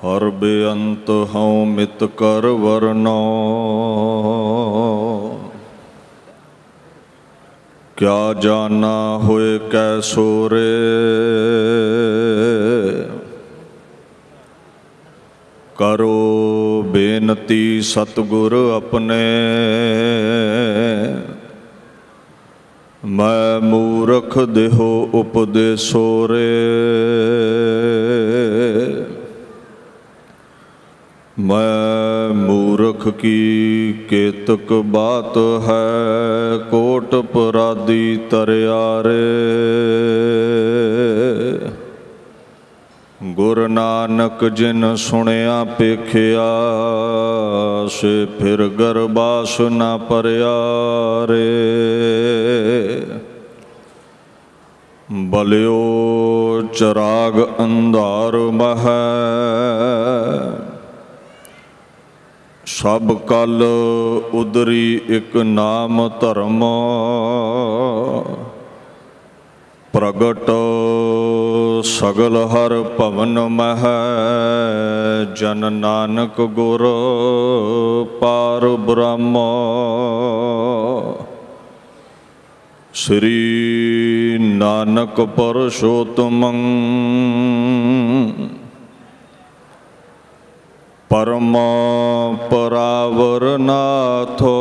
हर बेअंत हूँ मित कर वरनो, क्या जाना होए कैसो रे। करो बेनती सतगुर अपने, मैं मूरख देहो उपदेसो रे। मैं मूर्ख की केतक बात है, कोट पराधी तरियारे। गुरु नानक जिन सुनिया पेखिया, से फिर गरबास न परियारे। बलियो चराग अंधार मह, सब कल उदरी एक नाम धर्म। प्रगट सगल हर भवन मह, जन नानक गुर पार ब्रह्म। श्री नानक परषोत्तमं परम परावर नाथो।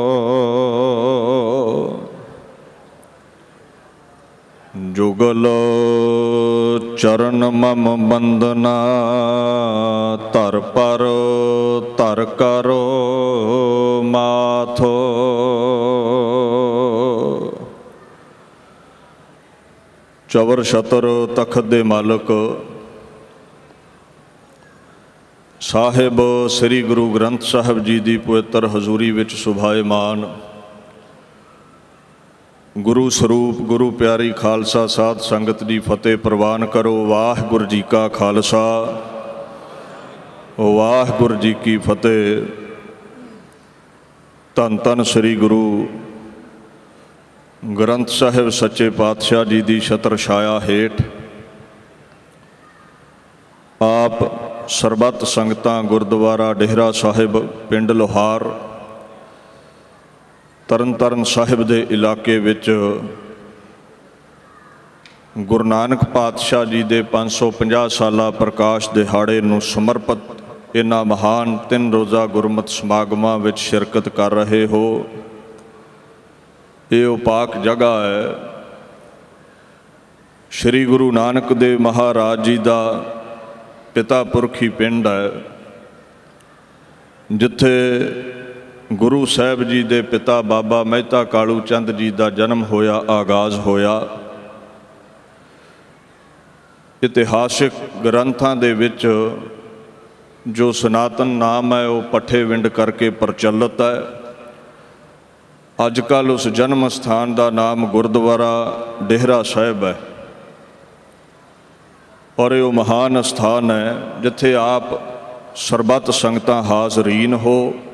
जुगल चरण मम बंदना, तर पर तर करो माथो। चवर छतर तखत दे मालक साहिब श्री गुरु ग्रंथ साहिब जी की पवित्र हजूरी विच सुभाएमान गुरु स्वरूप गुरु प्यारी खालसा साध संगत की फतेह प्रवान करो। वाहिगुरू जी का खालसा वाहिगुरू जी की फतेह। धन धन श्री गुरु ग्रंथ साहिब सच्चे पातशाह जी की छत्र छाया हेठ आप सरबत संगतां गुरुद्वारा डेहरा साहिब पिंड लोहार तरन तारण साहिब के इलाके विच गुरु नानक पातशाह जी के 550 साला प्रकाश दिहाड़े नूं समर्पित इन्हां महान 3 रोज़ा गुरमत समागमां विच शिरकत कर रहे हो। ये उपाक जगह है श्री गुरु नानक देव महाराज जी का पिता पुरखी पिंड है, जिथे गुरु साहब जी दे पिता बाबा मेहता कालू चंद जी का जन्म होया, आगाज़ होया। इतिहासिक ग्रंथां दे विच जो सनातन नाम है वो पट्ठे विंड करके प्रचलित है। अजकल उस जन्म स्थान का नाम गुरुद्वारा डेहरा साहिब है और ये महान स्थान है जिथे आप सरबत संगतां हाज़रीन हो।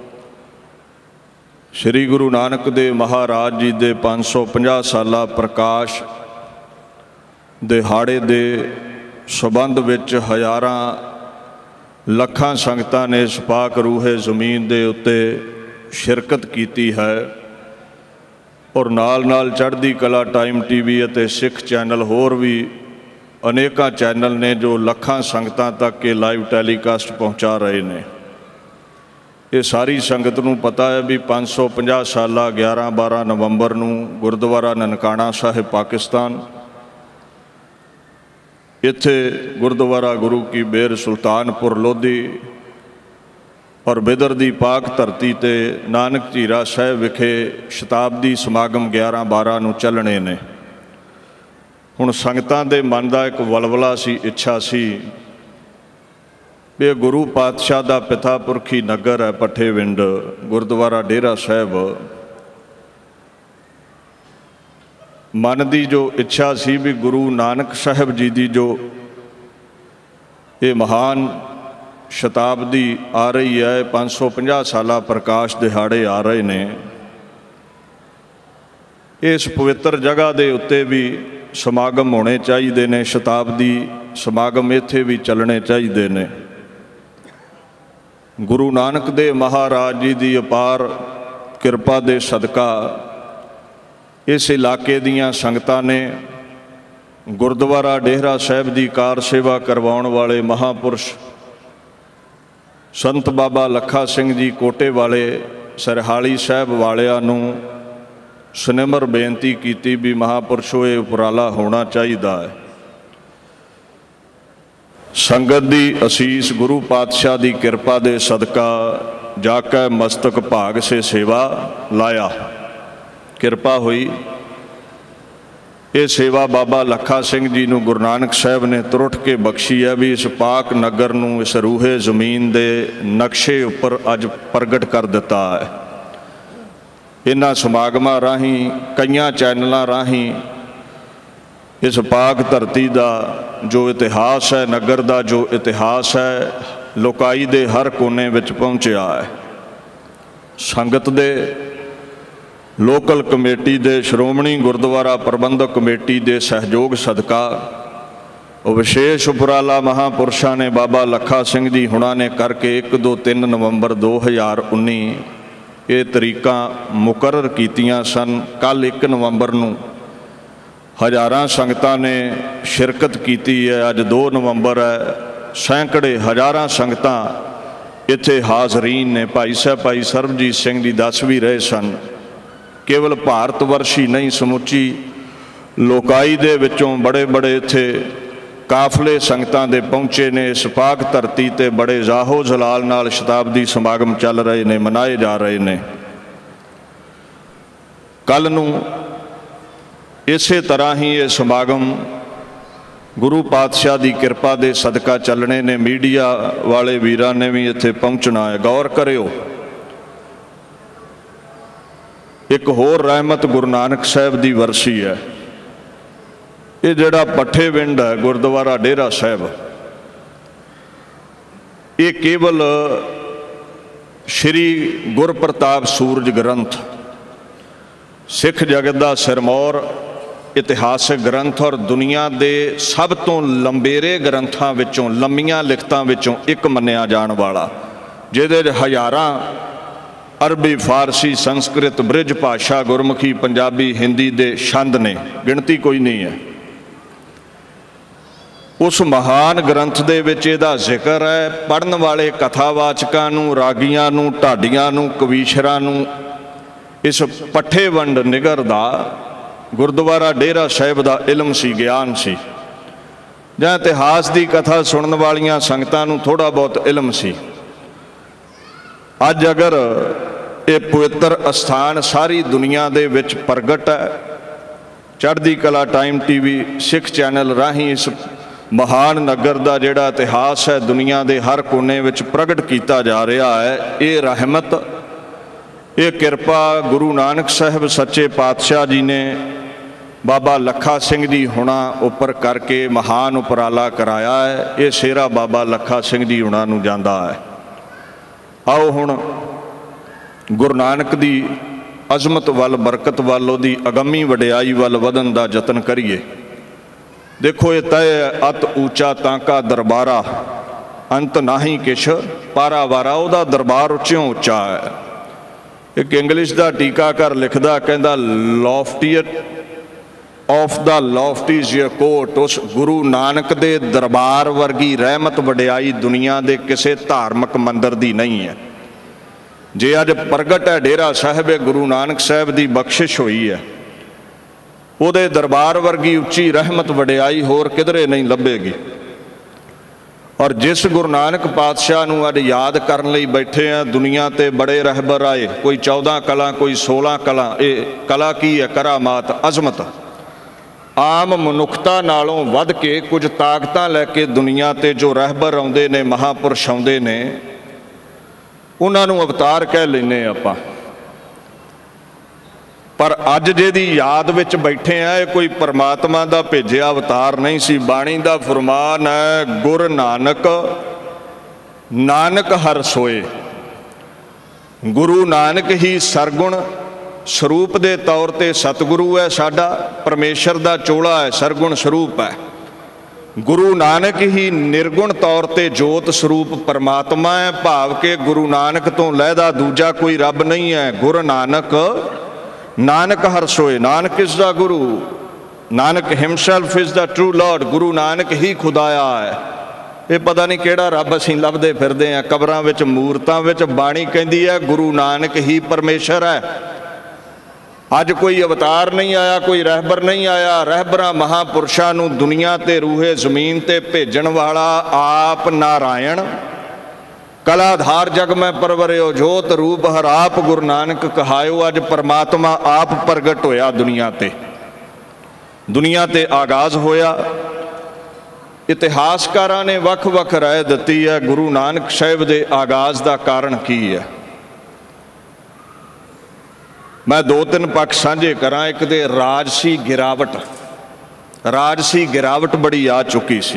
श्री गुरु नानक देव महाराज जी के 550 साला प्रकाश दिहाड़े दे संबंध विच हज़ारां लखां संगतां ने इस पाक रूहे ज़मीन दे उत्ते शिरकत कीती है और नाल नाल चढ़दी कला टाइम टीवी अते सिख चैनल होर भी अनेका चैनल ने जो लखां संगतां तक के लाइव टैलीकास्ट पहुँचा रहे हैं। ये सारी संगत नूं पता है भी 550 साला 11-12 नवंबर नूं गुरुद्वारा ननकाना साहिब पाकिस्तान इत्थे गुरुद्वारा गुरु की बेर सुल्तानपुर लोधी और बिदर दी पाक धरती ते नानक झीरा साहिब विखे शताब्दी समागम 11-12 नूं चलने ने। हुण संगतां दे मन दा एक वलवला सी, इच्छा सी भी गुरु पातशाह का पिता पुरखी नगर है पट्ठे विंड गुरुद्वारा डेरा साहिब। मन की जो इच्छा सी भी गुरु नानक साहिब जी की जो ये महान शताब्दी आ रही है, 550 साला प्रकाश दिहाड़े आ रहे ने, इस पवित्र जगह के उत्ते भी समागम होने चाहिए ने, शताब्दी समागम इत्थे भी चलने चाहिए ने। गुरु नानक देव महाराज जी की अपार किरपा दे सदका इस इलाके दीयां संगतां ने गुरुद्वारा डेहरा साहिब की कार सेवा करवाउण वाले महापुरुष संत बाबा लखा सिंह जी कोटे वाले सरहाली साहिब वालियां नूं सनिमर बेनती की भी महापुरुषों ये उपराला होना चाहिए है। संगत की असीस गुरु पातशाह की किरपा दे सदका जाके मस्तक भाग से सेवा लाया, किरपा हुई। ये सेवा बाबा लखा सिंह जी नूं गुरु नानक साहब ने तुरट के बख्शी है भी इस पाक नगर नूं इस रूहे जमीन के नक्शे उपर अज प्रगट कर दिता है। इन्हां समागमां राहीं कई चैनलों राहीं इस पाक धरती का जो इतिहास है, नगर का जो इतिहास है, लोकाई दे हर कोने विच पहुँचा है। संगत दे लोकल कमेटी दे श्रोमणी गुरुद्वारा प्रबंधक कमेटी दे सहयोग सदका विशेष उपराला महापुरुषों ने बाबा लखा सिंह जी हुणां ने करके 1, 2, 3 नवंबर 2019 ये तरीकां मुकर्रर कीतियां सन। कल 1 नवंबर नूं हज़ारां संगतां ने शिरकत की है। अज 2 नवंबर है, सैकड़े हज़ारां संगतां इत्थे हाज़रीन ने। भाई साहब भाई सरबजीत सिंह जी दस भी रहे सन, केवल भारत वर्ष ही नहीं समुची लोकाई दे विचों बड़े बड़े इत्थे काफले संगतां दे पहुँचे ने। इस पाक धरती ते बड़े जाहो जलाल नाल शताब्दी समागम चल रहे ने, मनाए जा रहे ने। कल नूं इसे तरह ही ये समागम गुरु पातशाह की किरपा दे सदका चलने ने। मीडिया वाले वीरां ने भी इत्थे पहुँचना है। गौर करियो, एक होर रहमत गुरु नानक साहब की वरसी है। ये जिहड़ा पट्ठे विंड है गुरुद्वारा डेहरा साहिब, ये केवल श्री गुरप्रताप सूरज ग्रंथ सिख जगत का सिरमौर इतिहासिक ग्रंथ और दुनिया के सब तो लंबेरे ग्रंथों विचों, लंबियां लिखतां विचों एक मन्निया जाण वाला, जिहदे हज़ारां अरबी फारसी संस्कृत ब्रिज भाषा गुरमुखी पंजाबी हिंदी दे छंद ने, गिणती कोई नहीं है। उस महान ग्रंथ दे विच इहदा जिक्र है। पढ़न वाले कथावाचकां नूं, रागियां नूं, ढाडियां नूं, कवीशरां नूं इस पट्ठे वंड निगर दा गुरुद्वारा डेहरा साहिब का इलम सी, ज्ञान सी। जां इतिहास की कथा सुनने वालियां संगतां नूं थोड़ा बहुत इलम सी। अज अगर ये पवित्र अस्थान सारी दुनिया दे विच प्रगट है, Chardi Kala time TV Sikh channel राहीं इस महान नगर का जिहड़ा इतिहास है दुनिया के हर कोने विच प्रगट किया जा रहा है। ये रहमत, ये किरपा गुरु नानक साहब सच्चे पातशाह जी ने बाबा लखा सिंह जी हुणा उपर करके महान उपराला कराया है। ये सेरा बाबा लखा सिंह जी हुणा नूं जांदा है। आओ हुण गुरु नानक दी अजमत वल, बरकत वल, उहदी अगमी वडियाई वल वधन दा जतन करिए। देखो ये तय अत ऊंचा तांका दरबारा, अंत नाही किश पारावारा। उहदा दरबार उच्चों उच्चा है। एक इंग्लिश का टीकाकार लिखदा, कहंदा loftier of the loft is your court. उस गुरु नानक दे दरबार वर्गी रहमत वडियाई दुनिया के किसी धार्मिक मंदिर की नहीं है। जे अज प्रगट है डेरा साहिब, गुरु नानक साहब की बख्शिश हुई है, उहदे दरबार वर्गी उच्ची रहमत वडियाई होर किधरे नहीं लभेगी। और जिस गुरु नानक पातशाह नूं अज याद करन लई बैठे हैं, दुनिया ते बड़े रहबर आए, कोई 14 कला, कोई 16 कला। ये कला की है? करामात, अजमत। आम मनुखता नालों वध के कुछ ताकतां लैके दुनिया ते जो रहबर आउंदे ने, महापुरुष आउंदे ने, उन्हां नूं अवतार कह लैने आपां। पर अज जिहदी याद विच बैठे हैं, कोई परमात्मा दा भेजिया अवतार नहीं सी। बाणी दा फरमान है, गुर नानक नानक हर सोए। गुरु नानक ही सरगुण स्वरूप के तौर पर सतगुरु है, साडा परमेश्वर का चोला है, सरगुण स्वरूप है। ਗੁਰੂ ਨਾਨਕ ਹੀ ਨਿਰਗੁਣ ਤੌਰ ਤੇ ਜੋਤ ਸਰੂਪ ਪਰਮਾਤਮਾ ਹੈ, ਭਾਵ ਕਿ ਗੁਰੂ ਨਾਨਕ ਤੋਂ ਲਹਿਦਾ ਦੂਜਾ ਕੋਈ ਰੱਬ ਨਹੀਂ ਹੈ। ਗੁਰ ਨਾਨਕ ਨਾਨਕ ਹਰ ਸੋਏ, Nanak is the Guru, Nanak himself is the true lord. Guru Nanak ਹੀ ਖੁਦਾਇਆ ਹੈ। ਇਹ ਪਤਾ ਨਹੀਂ ਕਿਹੜਾ ਰੱਬ ਅਸੀਂ ਲੱਭਦੇ ਫਿਰਦੇ ਹਾਂ ਕਬਰਾਂ ਵਿੱਚ, ਮੂਰਤਾਂ ਵਿੱਚ। ਬਾਣੀ ਕਹਿੰਦੀ ਹੈ ਗੁਰੂ ਨਾਨਕ ਹੀ ਪਰਮੇਸ਼ਰ ਹੈ। ਅੱਜ ਕੋਈ ਅਵਤਾਰ ਨਹੀਂ ਆਇਆ, ਕੋਈ ਰਹਿਬਰ ਨਹੀਂ ਆਇਆ। ਰਹਿਬਰਾਂ ਮਹਾਂਪੁਰਸ਼ਾਂ ਨੂੰ ਦੁਨੀਆ ਤੇ ਰੂਹੇ ਜ਼ਮੀਨ ਤੇ ਭੇਜਣ ਵਾਲਾ ਆਪ ਨਾਰਾਇਣ। ਕਲਾਧਾਰ ਜਗ ਮੈਂ ਪਰਵਰਿਓ, ਜੋਤ ਰੂਪ ਹਰ ਆਪ ਗੁਰੂ ਨਾਨਕ ਕਹਾਇਓ। ਅੱਜ ਪਰਮਾਤਮਾ ਆਪ ਪ੍ਰਗਟ ਹੋਇਆ ਦੁਨੀਆ ਤੇ, ਦੁਨੀਆ ਤੇ ਆਗਾਜ਼ ਹੋਇਆ। ਇਤਿਹਾਸਕਾਰਾਂ ਨੇ ਵੱਖ ਵੱਖ ਰਾਏ ਦਿੱਤੀ ਹੈ ਗੁਰੂ ਨਾਨਕ ਸਾਹਿਬ ਦੇ ਆਗਾਜ਼ ਦਾ ਕਾਰਨ ਕੀ ਹੈ। ਮੈਂ ਦੋ ਤਿੰਨ ਪੱਖ ਸਾਂਝੇ ਕਰਾਂ। ਇੱਕ ਤੇ ਰਾਜਸੀ ਗਿਰਾਵਟ, ਰਾਜਸੀ ਗਿਰਾਵਟ ਬੜੀ ਆ ਚੁੱਕੀ ਸੀ।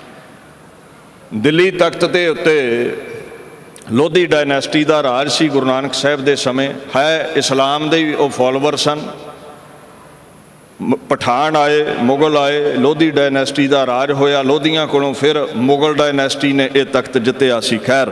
ਦਿੱਲੀ ਤਖਤ ਦੇ ਉੱਤੇ ਲੋਧੀ ਡਾਇਨੈਸਟੀ ਦਾ ਰਾਜ ਸੀ ਗੁਰੂ ਨਾਨਕ ਸਾਹਿਬ ਦੇ ਸਮੇਂ। ਹੈ ਇਸਲਾਮ ਦੇ ਵੀ ਉਹ ਫੋਲੋਵਰ ਸਨ। ਪਠਾਨ ਆਏ, ਮੁਗਲ ਆਏ, ਲੋਧੀ ਡਾਇਨੈਸਟੀ ਦਾ ਰਾਜ ਹੋਇਆ। ਲੋਧੀਆਂ ਕੋਲੋਂ ਫਿਰ ਮੁਗਲ ਡਾਇਨੈਸਟੀ ਨੇ ਇਹ ਤਖਤ ਜਿੱਤਿਆ ਸੀ। ਖੈਰ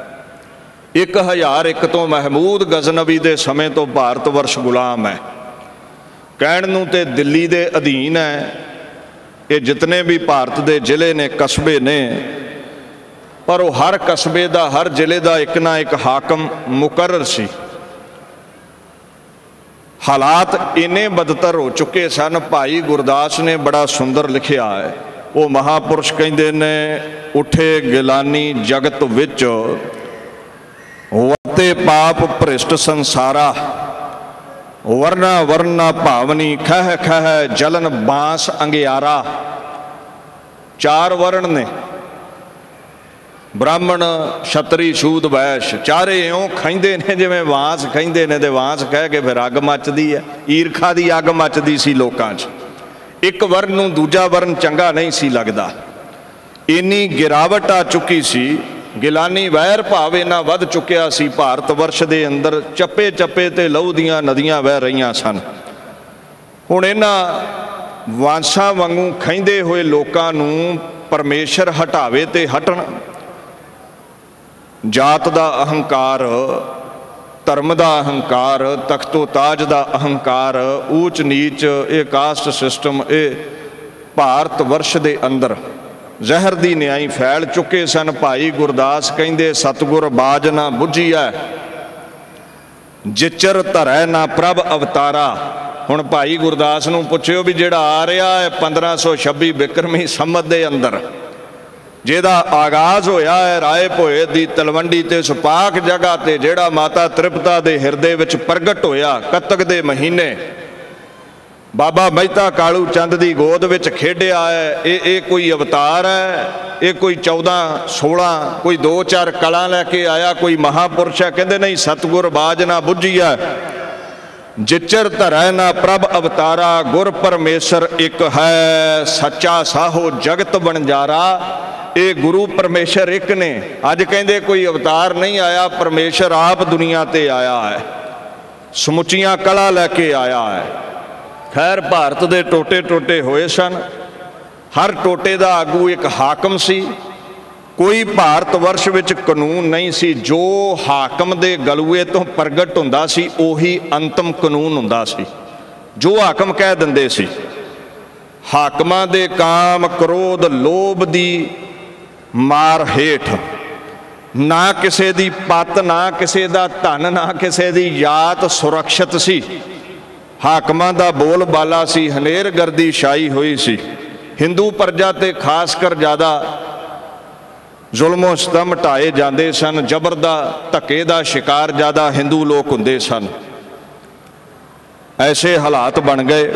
1001 ਤੋਂ ਮਹਿਮੂਦ ਗਜ਼ਨਵੀ ਦੇ ਸਮੇਂ ਤੋਂ ਭਾਰਤ ਵਰਸ਼ ਗੁਲਾਮ ਹੈ। ਕਹਿਣ ਨੂੰ ਤੇ ਦਿੱਲੀ ਦੇ ਅਧੀਨ ਹੈ ਇਹ ਜਿਤਨੇ ਵੀ ਭਾਰਤ ਦੇ ਜ਼ਿਲ੍ਹੇ ਨੇ, ਕਸਬੇ ਨੇ, ਪਰ ਉਹ ਹਰ ਕਸਬੇ ਦਾ, ਹਰ ਜ਼ਿਲ੍ਹੇ ਦਾ ਇੱਕ ਨਾ ਇੱਕ ਹਾਕਮ ਮੁਕਰਰ ਸੀ। ਹਾਲਾਤ ਇੰਨੇ ਬਦਤਰ ਹੋ ਚੁੱਕੇ ਸਨ। ਭਾਈ ਗੁਰਦਾਸ ਨੇ ਬੜਾ ਸੁੰਦਰ ਲਿਖਿਆ ਹੈ। ਉਹ ਮਹਾਂਪੁਰਸ਼ ਕਹਿੰਦੇ ਨੇ, ਉੱਠੇ ਗਿਲਾਨੀ ਜਗਤ ਵਿੱਚ, ਵਰਤੇ ਪਾਪ ਭ੍ਰਿਸ਼ਟ ਸੰਸਾਰਾ, ਵਰਨਾ ਵਰਨਾ ਭਾਵਨੀ, ਖਹ ਖਹ ਜਲਨ ਬਾਂਸ ਅੰਗਿਆਰਾ। ਚਾਰ ਵਰਣ ਨੇ, ਬ੍ਰਾਹਮਣ, ਛਤਰੀ, ਛੂਤ, ਵੈਸ਼। ਚਾਰੇ ਇਉਂ ਖੈਂਦੇ ਨੇ ਜਿਵੇਂ ਵਾਂਸ ਖੈਂਦੇ ਨੇ, ਤੇ ਵਾਂਸ ਕਹਿ ਕੇ ਫਿਰ ਅੱਗ ਮੱਚਦੀ ਹੈ। ਈਰਖਾ ਦੀ ਅੱਗ ਮੱਚਦੀ ਸੀ ਲੋਕਾਂ 'ਚ। ਇੱਕ ਵਰਨ ਨੂੰ ਦੂਜਾ ਵਰਨ ਚੰਗਾ ਨਹੀਂ ਸੀ ਲੱਗਦਾ। ਇੰਨੀ ਗਿਰਾਵਟ ਆ ਚੁੱਕੀ ਸੀ। ਗਿਲਾਨੀ ਵੈਰ ਭਾਵ ਇੰਨਾ ਵੱਧ ਚੁੱਕਿਆ ਸੀ ਭਾਰਤ ਵਰਸ਼ ਦੇ ਅੰਦਰ। ਚੱਪੇ ਚੱਪੇ ਤੇ ਲਹੂ ਦੀਆਂ ਨਦੀਆਂ ਵਹਿ ਰਹੀਆਂ ਸਨ। ਹੁਣ ਇਹਨਾਂ ਵਾਂਸਾਂ ਵਾਂਗੂ ਖੈਂਦੇ ਹੋਏ ਲੋਕਾਂ ਨੂੰ ਪਰਮੇਸ਼ਰ ਹਟਾਵੇ ਤੇ ਹਟਣ। ਜਾਤ ਦਾ ਅਹੰਕਾਰ, ਧਰਮ ਦਾ ਅਹੰਕਾਰ, ਤਖਤੋ ਤਾਜ ਦਾ ਅਹੰਕਾਰ, ਊਚ ਨੀਚ, ਇਹ ਕਾਸਟ ਸਿਸਟਮ, ਇਹ ਭਾਰਤ ਵਰਸ਼ ਦੇ ਅੰਦਰ ਜ਼ਹਿਰ ਦੀ ਨਿਆਈ ਫੈਲ ਚੁੱਕੇ ਸਨ। ਭਾਈ ਗੁਰਦਾਸ ਕਹਿੰਦੇ, ਸਤਿਗੁਰ ਬਾਜ ਨਾ ਬੁੱਝੀਐ, ਜਿਚਰ ਧਰੈ ਨਾ ਪ੍ਰਭ ਅਵਤਾਰਾ। ਹੁਣ ਭਾਈ ਗੁਰਦਾਸ ਨੂੰ ਪੁੱਛਿਓ ਵੀ ਜਿਹੜਾ ਆ ਰਿਹਾ ਹੈ 1526 ਬਿਕਰਮੀ ਸੰਮਤ ਦੇ ਅੰਦਰ, ਜਿਹਦਾ ਆਗਾਜ਼ ਹੋਇਆ ਹੈ ਰਾਏ ਭੋਏ ਦੀ ਤਲਵੰਡੀ ਤੇ ਸੁਪਾਕ ਜਗ੍ਹਾ ਤੇ, ਜਿਹੜਾ ਮਾਤਾ ਤ੍ਰਿਪਤਾ ਦੇ ਹਿਰਦੇ ਵਿੱਚ ਪ੍ਰਗਟ ਹੋਇਆ ਕੱਤਕ ਦੇ ਮਹੀਨੇ, ਬਾਬਾ ਮਹਿਤਾ ਕਾਲੂ ਚੰਦ ਦੀ ਗੋਦ ਵਿੱਚ ਖੇਡਿਆ ਹੈ। ਇਹ ਕੋਈ ਅਵਤਾਰ ਹੈ? ਇਹ ਕੋਈ 14-16 ਕੋਈ 2-4 ਕਲਾਂ ਲੈ ਕੇ ਆਇਆ ਕੋਈ ਮਹਾਂਪੁਰਸ਼ ਹੈ? ਕਹਿੰਦੇ ਨਹੀਂ, ਸਤਿਗੁਰ ਬਾਜ ਨਾ ਬੁੱਝੀਐ, ਜਿਚਰ ਧਰੈ ਨਾ ਪ੍ਰਭ ਅਵਤਾਰਾ। ਗੁਰ ਪਰਮੇਸ਼ਰ ਇੱਕ ਹੈ, ਸੱਚਾ ਸਾਹੋ ਜਗਤ ਬਣਜਾਰਾ। ਇਹ ਗੁਰੂ ਪਰਮੇਸ਼ਰ ਇੱਕ ਨੇ। ਅੱਜ ਕਹਿੰਦੇ ਕੋਈ ਅਵਤਾਰ ਨਹੀਂ ਆਇਆ, ਪਰਮੇਸ਼ਰ ਆਪ ਦੁਨੀਆ ਤੇ ਆਇਆ ਹੈ, ਸਮੁੱਚੀਆਂ ਕਲਾ ਲੈ ਕੇ ਆਇਆ ਹੈ। ਖੈਰ ਭਾਰਤ ਦੇ ਟੋਟੇ ਟੋਟੇ ਹੋਏ ਸਨ। ਹਰ ਟੋਟੇ ਦਾ ਆਗੂ ਇੱਕ ਹਾਕਮ ਸੀ। ਕੋਈ ਭਾਰਤ ਵਰਸ਼ ਵਿੱਚ ਕਾਨੂੰਨ ਨਹੀਂ ਸੀ। ਜੋ ਹਾਕਮ ਦੇ ਗਲੂਏ ਤੋਂ ਪ੍ਰਗਟ ਹੁੰਦਾ ਸੀ ਉਹੀ ਅੰਤਮ ਕਾਨੂੰਨ ਹੁੰਦਾ ਸੀ, ਜੋ ਹਾਕਮ ਕਹਿ ਦਿੰਦੇ ਸੀ। ਹਾਕਮਾਂ ਦੇ ਕਾਮ, ਕ੍ਰੋਧ, ਲੋਭ ਦੀ ਮਾਰ ਹੇਠ ਨਾ ਕਿਸੇ ਦੀ ਪੱਤ, ਨਾ ਕਿਸੇ ਦਾ ਧਨ, ਨਾ ਕਿਸੇ ਦੀ ਜਾਤ ਸੁਰੱਖਿਅਤ ਸੀ। ਹਾਕਮਾਂ ਦਾ ਬੋਲ ਬਾਲਾ ਸੀ, ਹਨੇਰਗਰਦੀ ਛਾਈ ਹੋਈ ਸੀ। ਹਿੰਦੂ ਪ੍ਰਜਾ ਤੇ ਖਾਸ ਕਰ ਜ਼ਿਆਦਾ ਜ਼ੁਲਮੋ ਸਤਮ ਢਾਏ ਜਾਂਦੇ ਸਨ। ਜ਼ਬਰ ਦਾ, ਧੱਕੇ ਦਾ ਸ਼ਿਕਾਰ ਜ਼ਿਆਦਾ ਹਿੰਦੂ ਲੋਕ ਹੁੰਦੇ ਸਨ। ਐਸੇ ਹਾਲਾਤ ਬਣ ਗਏ।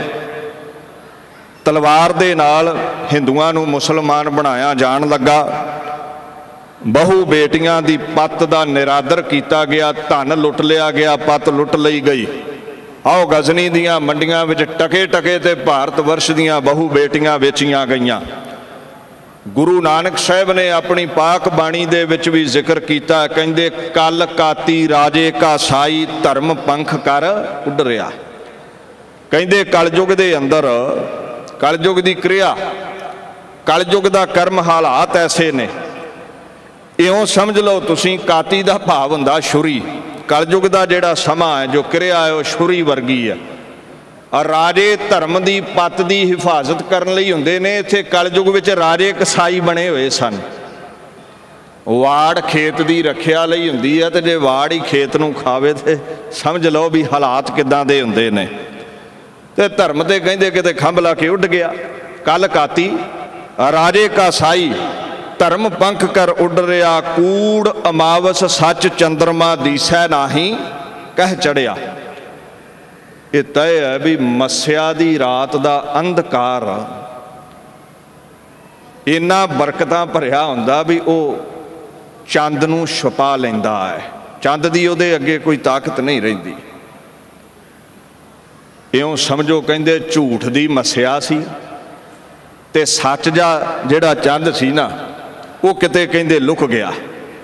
ਤਲਵਾਰ ਦੇ ਨਾਲ ਹਿੰਦੂਆਂ ਨੂੰ ਮੁਸਲਮਾਨ ਬਣਾਇਆ ਜਾਣ ਲੱਗਾ। ਬਹੂ ਬੇਟੀਆਂ ਦੀ ਪੱਤ ਦਾ ਨਿਰਾਦਰ ਕੀਤਾ ਗਿਆ, ਧਨ ਲੁੱਟ ਲਿਆ ਗਿਆ, ਪੱਤ ਲੁੱਟ ਲਈ ਗਈ। ਆਓ ਗਜ਼ਨੀ ਦੀਆਂ ਮੰਡੀਆਂ ਵਿੱਚ ਟਕੇ ਟਕੇ ਤੇ ਭਾਰਤ ਵਰਸ਼ ਦੀਆਂ ਬਹੂ ਬੇਟੀਆਂ ਵੇਚੀਆਂ ਗਈਆਂ। ਗੁਰੂ ਨਾਨਕ ਸਾਹਿਬ ਨੇ ਆਪਣੀ ਪਾਕ ਬਾਣੀ ਦੇ ਵਿੱਚ ਵੀ ਜ਼ਿਕਰ ਕੀਤਾ। ਕਹਿੰਦੇ, ਕਲ ਕਾਤੀ ਰਾਜੇ ਕਾ ਸਾਈ, ਧਰਮ ਪੰਖ ਕਰ ਉੱਡ ਰਿਹਾ। ਕਹਿੰਦੇ ਕਲਯੁਗ ਦੇ ਅੰਦਰ, ਕਲਯੁਗ ਦੀ ਕਿਰਿਆ कलयुग दा कर्म हालात ऐसे ने, इउं समझ लो तुसीं काती दा भाव हुंदा छुरी। कलयुग दा जिहड़ा समा है जो किरिया है वह छुरी वर्गी है। राजे धर्म की पत की हिफाजत करने लई हुंदे ने। इत्थे कलयुग विच राजे कसाई बने हुए सन। वाड़ खेत की रखिया लई हुंदी है, तो जे वाड़ ही खेत नूं खावे तो समझ लो भी हालात किदां दे हुंदे ने। ते धर्म ते कहंदे किते खंभ ला के उड़ गया। कल काती राजे का साई, धर्म पंख कर उड़ रिया, कूड़ अमावस सच चंद्रमा दीसै नाही कह चढ़िया। ये तय है भी मस्या दी रात दा अंधकार इन्ना बरकतां भरिया हुंदा भी वो चंद नूं छुपा लैंदा है। चंद दी उहदे अगे कोई ताकत नहीं रहिंदी। इउं समझो कहंदे झूठ दी मस्या सी ते सच जा जिहड़ा चंद सी ना वो किते कहंदे लुक गया।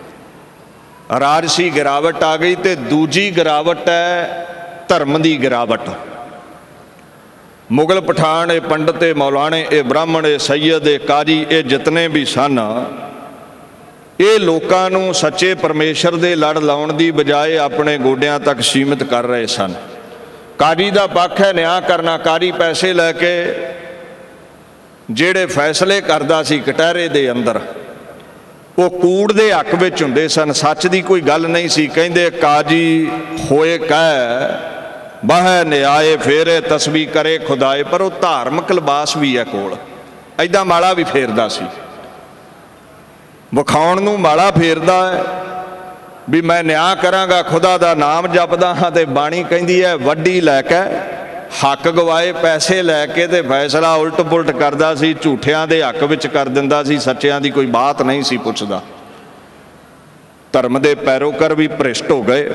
राजसी गिरावट आ गई ते दूजी गिरावट है धर्म की गिरावट। मुगल पठान ये पंडित ये मौलाने ये ब्राह्मण ये सैयद ये काजी ये जितने भी सन, ये लोगों नूं सच्चे परमेश्वर दे लड़ लाउण दी बजाय अपने गोडियां तक सीमित कर रहे सन। काजी दा पक्ष है न्याय करना। काजी पैसे लैके जेड़े फैसले करदा सी कटहरे दे अंदर वो कूड़ दे हक विच हुंदे सन, सच दी कोई गल नहीं सी। कहंदे काजी होए कह बाह न्याय फेरे तस्बी करे खुदाए। पर वो धार्मिक लिबास भी है कोल, ऐदा माड़ा भी फेरदा सी, विखाउण नूं माड़ा फेरदा है भी मैं न्याय करांगा, खुदा दा नाम जपदा हाँ। ते बाणी कहंदी है वड्डी लैके हक गवाए, पैसे लैके ते फैसला उल्ट पुलट करदा सी, झूठियां दे हक विच कर दिंदा सी, सच्चियां दी कोई बात नहीं सी पुछदा। धर्म दे पैरोकार भी भ्रिष्ट हो गए,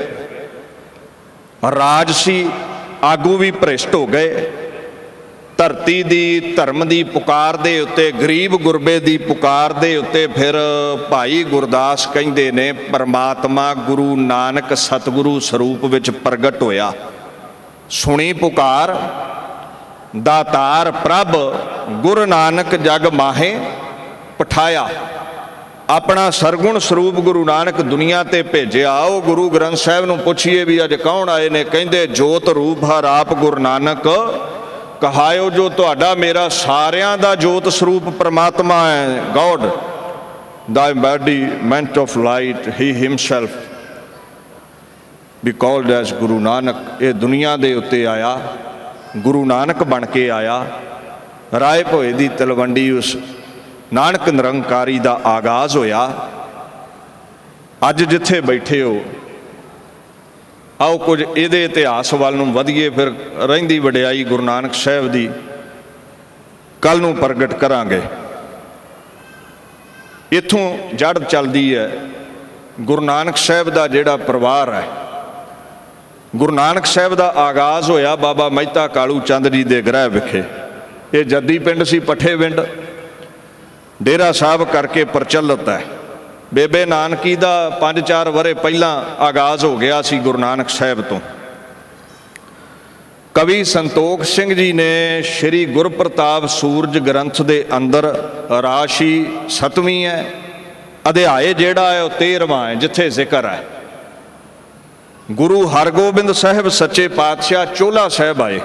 राजसी आगू भी भ्रिष्ट हो गए। धरती दी धर्म दी पुकार दे उत्ते, गरीब गुरबे दी पुकार दे उत्ते फिर भाई गुरदास कहंदे ने परमात्मा गुरु नानक सतगुरु स्वरूप विच प्रगट होया। सुनी पुकार दातार प्रभ गुरु नानक जग माहे पठाया। अपना सरगुण स्वरूप गुरु नानक दुनिया ते भेजिया। आओ गुरु ग्रंथ साहिब नूं पुछिए भी अज कौन आए ने। कहंदे जोत रूप हर आप गुरु नानक कहायो, जो तुहाडा मेरा सारियां दा जोत स्वरूप परमात्मा है। God the embodiment of light he himself be called as Guru Nanak. ये दुनिया दे उत्ते आया, गुरु नानक बन के आया। राय भोए दी तलवंडी उस नानक निरंकारी दा आगाज़ होया। अज जिथे बैठे हो आओ कुछ इहदे इतिहास वाल नूं वधिए, फिर रहिंदी वडियाई गुरु नानक साहिब दी कल नूं प्रगट करांगे। इत्थों जड़ चलदी है गुरु नानक साहिब दा जिहड़ा परिवार है। गुरु नानक साहिब दा आगाज़ होया बाबा मेहता कालू चंद जी दे गृह विखे। ये जद्दी पिंड सी, पट्ठे पिंड, डेरा साहब करके प्रचलित है। बेबे नानकी दा 5-4 वरे पहला आगाज़ हो गया सी गुरु नानक साहिब तो। कवि संतोख सिंह जी ने श्री गुरप्रताप सूरज ग्रंथ दे अंदर राशि 7वीं है, अध्याय जिहड़ा है वह 13वां है, जिथे जिक्र है गुरु हरगोबिंद साहिब सच्चे पातशाह चोला साहिब आए।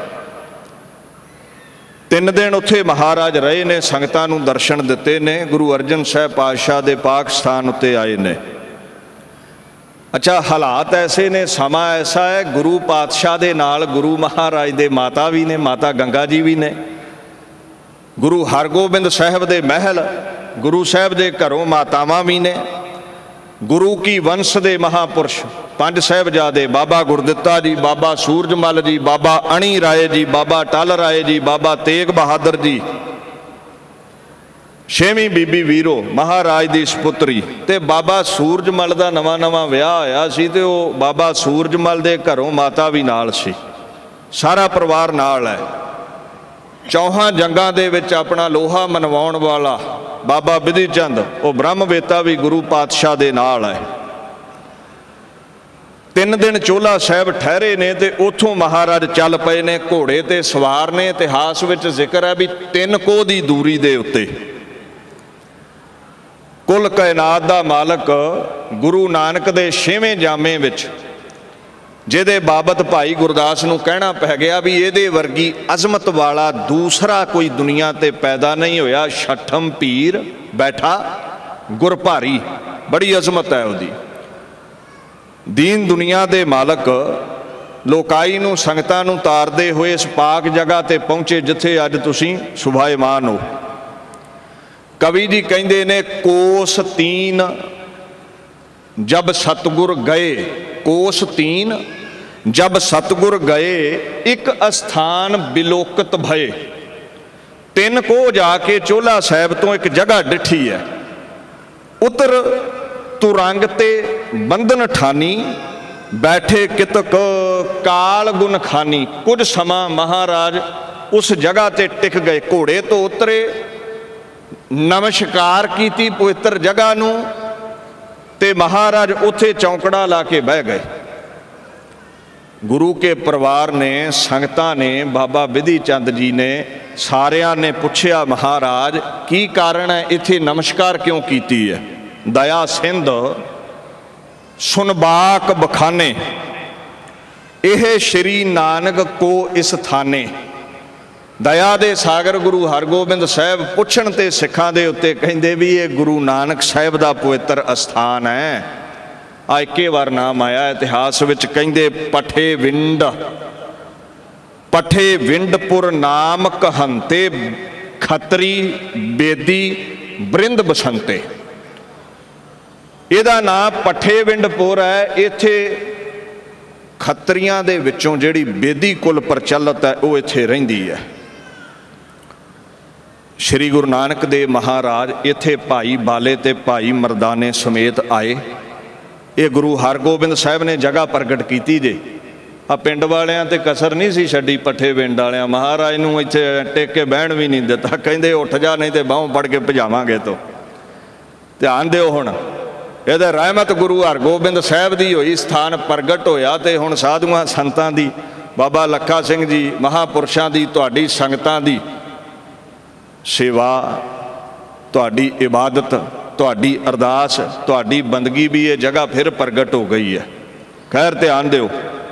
3 दिन उत्थे महाराज रहे ने, संगतां नूं दर्शन दिते ने। गुरु अर्जन साहिब पातशाह दे पाक स्थान उत्ते आए ने। अच्छा, हालात ऐसे ने, समा ऐसा है, गुरु पातशाह दे नाल गुरु महाराज दे माता भी ने, माता गंगा जी भी ने। गुरु हरगोबिंद साहिब दे महल, गुरु साहिब दे घरों मातावां भी ने। गुरु की वंश दे महापुरुष 5 साहिबजादे, बाबा गुरदित्ता जी, बाबा सूरजमल जी, बाबा अणी राय जी, बाबा टल राय जी, बाबा तेग बहादुर जी, 6वीं बीबी वीरो महाराज दी सपुत्री, ते बाबा सूरजमल दा नवा विआह होया सी ते वो बाबा सूरजमल दे घरों माता भी नाल सी। सारा परिवार नाल है। 4 जंगां दे विच अपना लोहा मनवाउण वाला बाबा बिधि चंद, वो ब्रह्मवेता भी गुरु पातशाह दे नाल है। 3 दिन चोला साहिब ठहरे ने ते उथों महाराज चल पए ने, घोड़े ते सवार ने। इतिहास विच जिक्र है भी 3 कोह दी दूरी दे उत्ते कुल कायनात दा मालक गुरु नानक दे 6वें जामे विच जिहदे बाबत भाई गुरदास नूं कहना पै गया भी इहदे वर्गी अजमत वाला दूसरा कोई दुनिया ते पैदा नहीं होया। छठम पीर बैठा गुर भारी, बड़ी अजमत है उहदी। दीन दुनिया दे मालक लोकाई नूं संगतां नूं तारदे होए इस पाक जगह ते पहुंचे जिथे अज तुसीं सुभाएमान हो। कवि जी कहंदे ने कोस तीन जब सतगुर गए, कोस तीन जब सतगुर गए, एक अस्थान बिलोकत भये। तीन को जाके चोला साहब तो एक जगह डिठी है, उतर तुरंग ते बंधन ठानी, बैठे कितक काल गुण खानी। कुछ समा महाराज उस जगह ते टिक गए, घोड़े तो उतरे, नमस्कार की पवित्र जगह नूं ते महाराज उत्थे चौंकड़ा ला के बह गए। गुरु के परिवार ने, संगतां ने, बाबा विधि चंद जी ने, सारियां ने पुछया महाराज की कारण है, इत्थे नमस्कार क्यों कीती है? दया सिंध सुनबाक बखाने, यह श्री नानक को इस थाने। दया दे सागर गुरु हरगोबिंद साहब पुछण ते सिखां दे उत्ते कहिंदे भी ये गुरु नानक साहब दा पवित्र अस्थान है। आ इक्के बार नाम आया इतिहास विच, कहिंदे पठे विंड, पठे विंडपुर नाम कहंते, खतरी बेदी बरिंद बसंते। इहदा नाम पठे विंडपुर है। इत्थे खत्रियां दे विचों जिहड़ी बेदी कुल प्रचलित है वो इत्थे रहिंदी है। श्री गुरु नानक देव महाराज इत्थे भाई बाले ते भाई मरदाने समेत आए। ये गुरु हरगोबिंद साहब ने जगह प्रगट की जे। आ पिंड वालियां ते कसर नहीं सी छड्डी, पट्ठे पिंड वालियां महाराज नूं इत्थे टेक के बहण भी नहीं दिता। कहिंदे उठ जा नहीं तो बाहों फड़ के भजावांगे। तो ध्यान दिओ हुण इहदा रहमत गुरु हरगोबिंद साहब दी होई, स्थान प्रगट होया ते हुण साधुआं संतां दी, बाबा लखा सिंह जी महापुरुषां दी, तुहाडी संगतां दी सेवा, तुहाडी इबादत, तुहाडी अरदास, तुहाडी बंदगी भी ये जगह फिर प्रगट हो गई है। खैर ध्यान दिओ,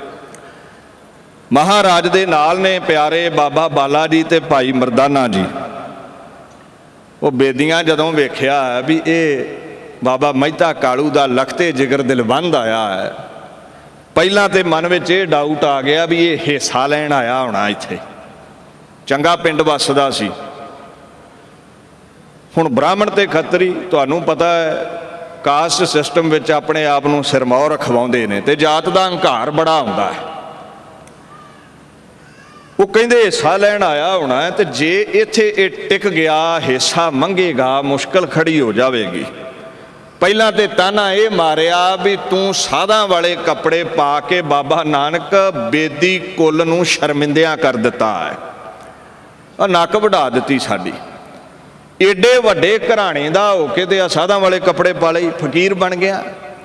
महाराज दे नाल ने प्यारे बाबा बाला जी ते भाई मरदाना जी। वो बेदियां जदों वेख्या भी ये बाबा मेहता कालू दा लखते जिगर दिलबंद आया है, पहलां ते मन विच ये डाउट आ गया भी ये हिस्सा लैण आया होना इत्थे, चंगा पिंड वसदा सी। हुण ब्राह्मण ते खत्तरी तुहानूं पता है कास्ट सिस्टम विच अपने आप नूं सिरमौर रखवाउंदे ने ते जात दा हंकार बड़ा हुंदा है। वो कहिंदे हिस्सा लैण आया होना है, ते जे इत्थे ये टिक गया हिस्सा मंगेगा मुश्किल खड़ी हो जाएगी। पहलां ते ताना ये मारिया भी तूं साधां वाले कपड़े पा के बाबा नानक बेदी कुल नूं शर्मिंदियां कर दिता है। नक वढा दित्ती साडी, एडे वड्डे घराणे दा होके ते साधां वाले कपड़े पा लई, फकीर बन गया,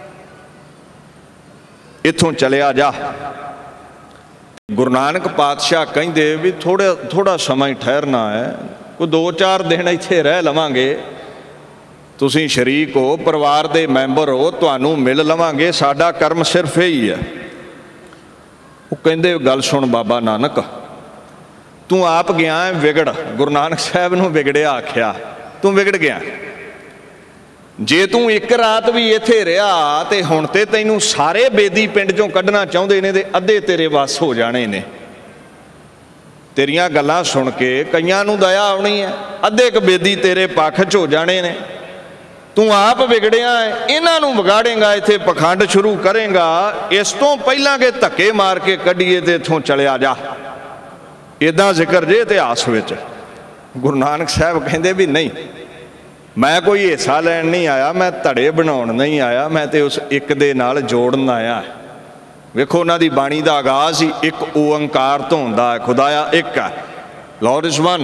इत्थों चलिया जा। गुरु नानक पातशाह कहिंदे भी थोड़ा समय ठहरना है, कोई 2-4 दिन इत्थे रह लवांगे, तुसीं शरीक हो, परिवार दे मैंबर हो, तुहानूं मिल लवांगे, साडा कर्म सिर्फ यही है। वो कहिंदे गल सुन बाबा नानक, तू आप गया है विगड़, गुरु नानक साहब नूं विगड़िया आख्या, तू विगड़ गया। जे तू एक रात भी इत्थे रहा ते हुण ते तैनूं सारे बेदी पिंड चों कढना चाहुंदे ने ते अद्धे तेरे वस हो जाने ने। तेरियां गल्लां सुन के कईयां नूं दया आउणी है, अद्धे क बेदी तेरे पक्ष च हो जाने ने। तू आप विगड़िया है, इन्हां नूं विगाड़ेगा, इत्थे पखंड शुरू करेगा, इस तों पहलां के धक्के मार के कढीए ते इत्थों चलिया जा। इदां जिक्र जे इतिहास विच। गुरु नानक साहब कहिंदे भी नहीं, मैं कोई हिस्सा लैण नहीं आया, मैं धड़े बनाउण नहीं आया, मैं तो उस एक दे नाल जोड़न आया। वेखो उन्हां दी बाणी दा आगाज़ ही एक ओंकार तो हुंदा है, खुदाया एक है, लॉर्ड इज वन।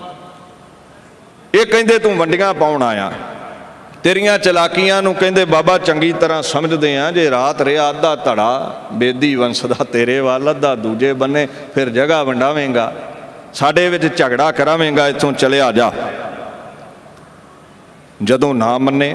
ये कहिंदे तू वंडियां पाउण आया, तेरियां चलाकियां नूं कहिंदे बाबा चंगी तरह समझदे आ, जे रात रिहा अद्धा धड़ा बेदी वंश दा तेरे वाल, अद्धा दूजे बन्ने, फिर जगह वंडावेंगा, साडे विच झगड़ा करावेंगा, इत्थों चलिया जा। जदों ना मन्ने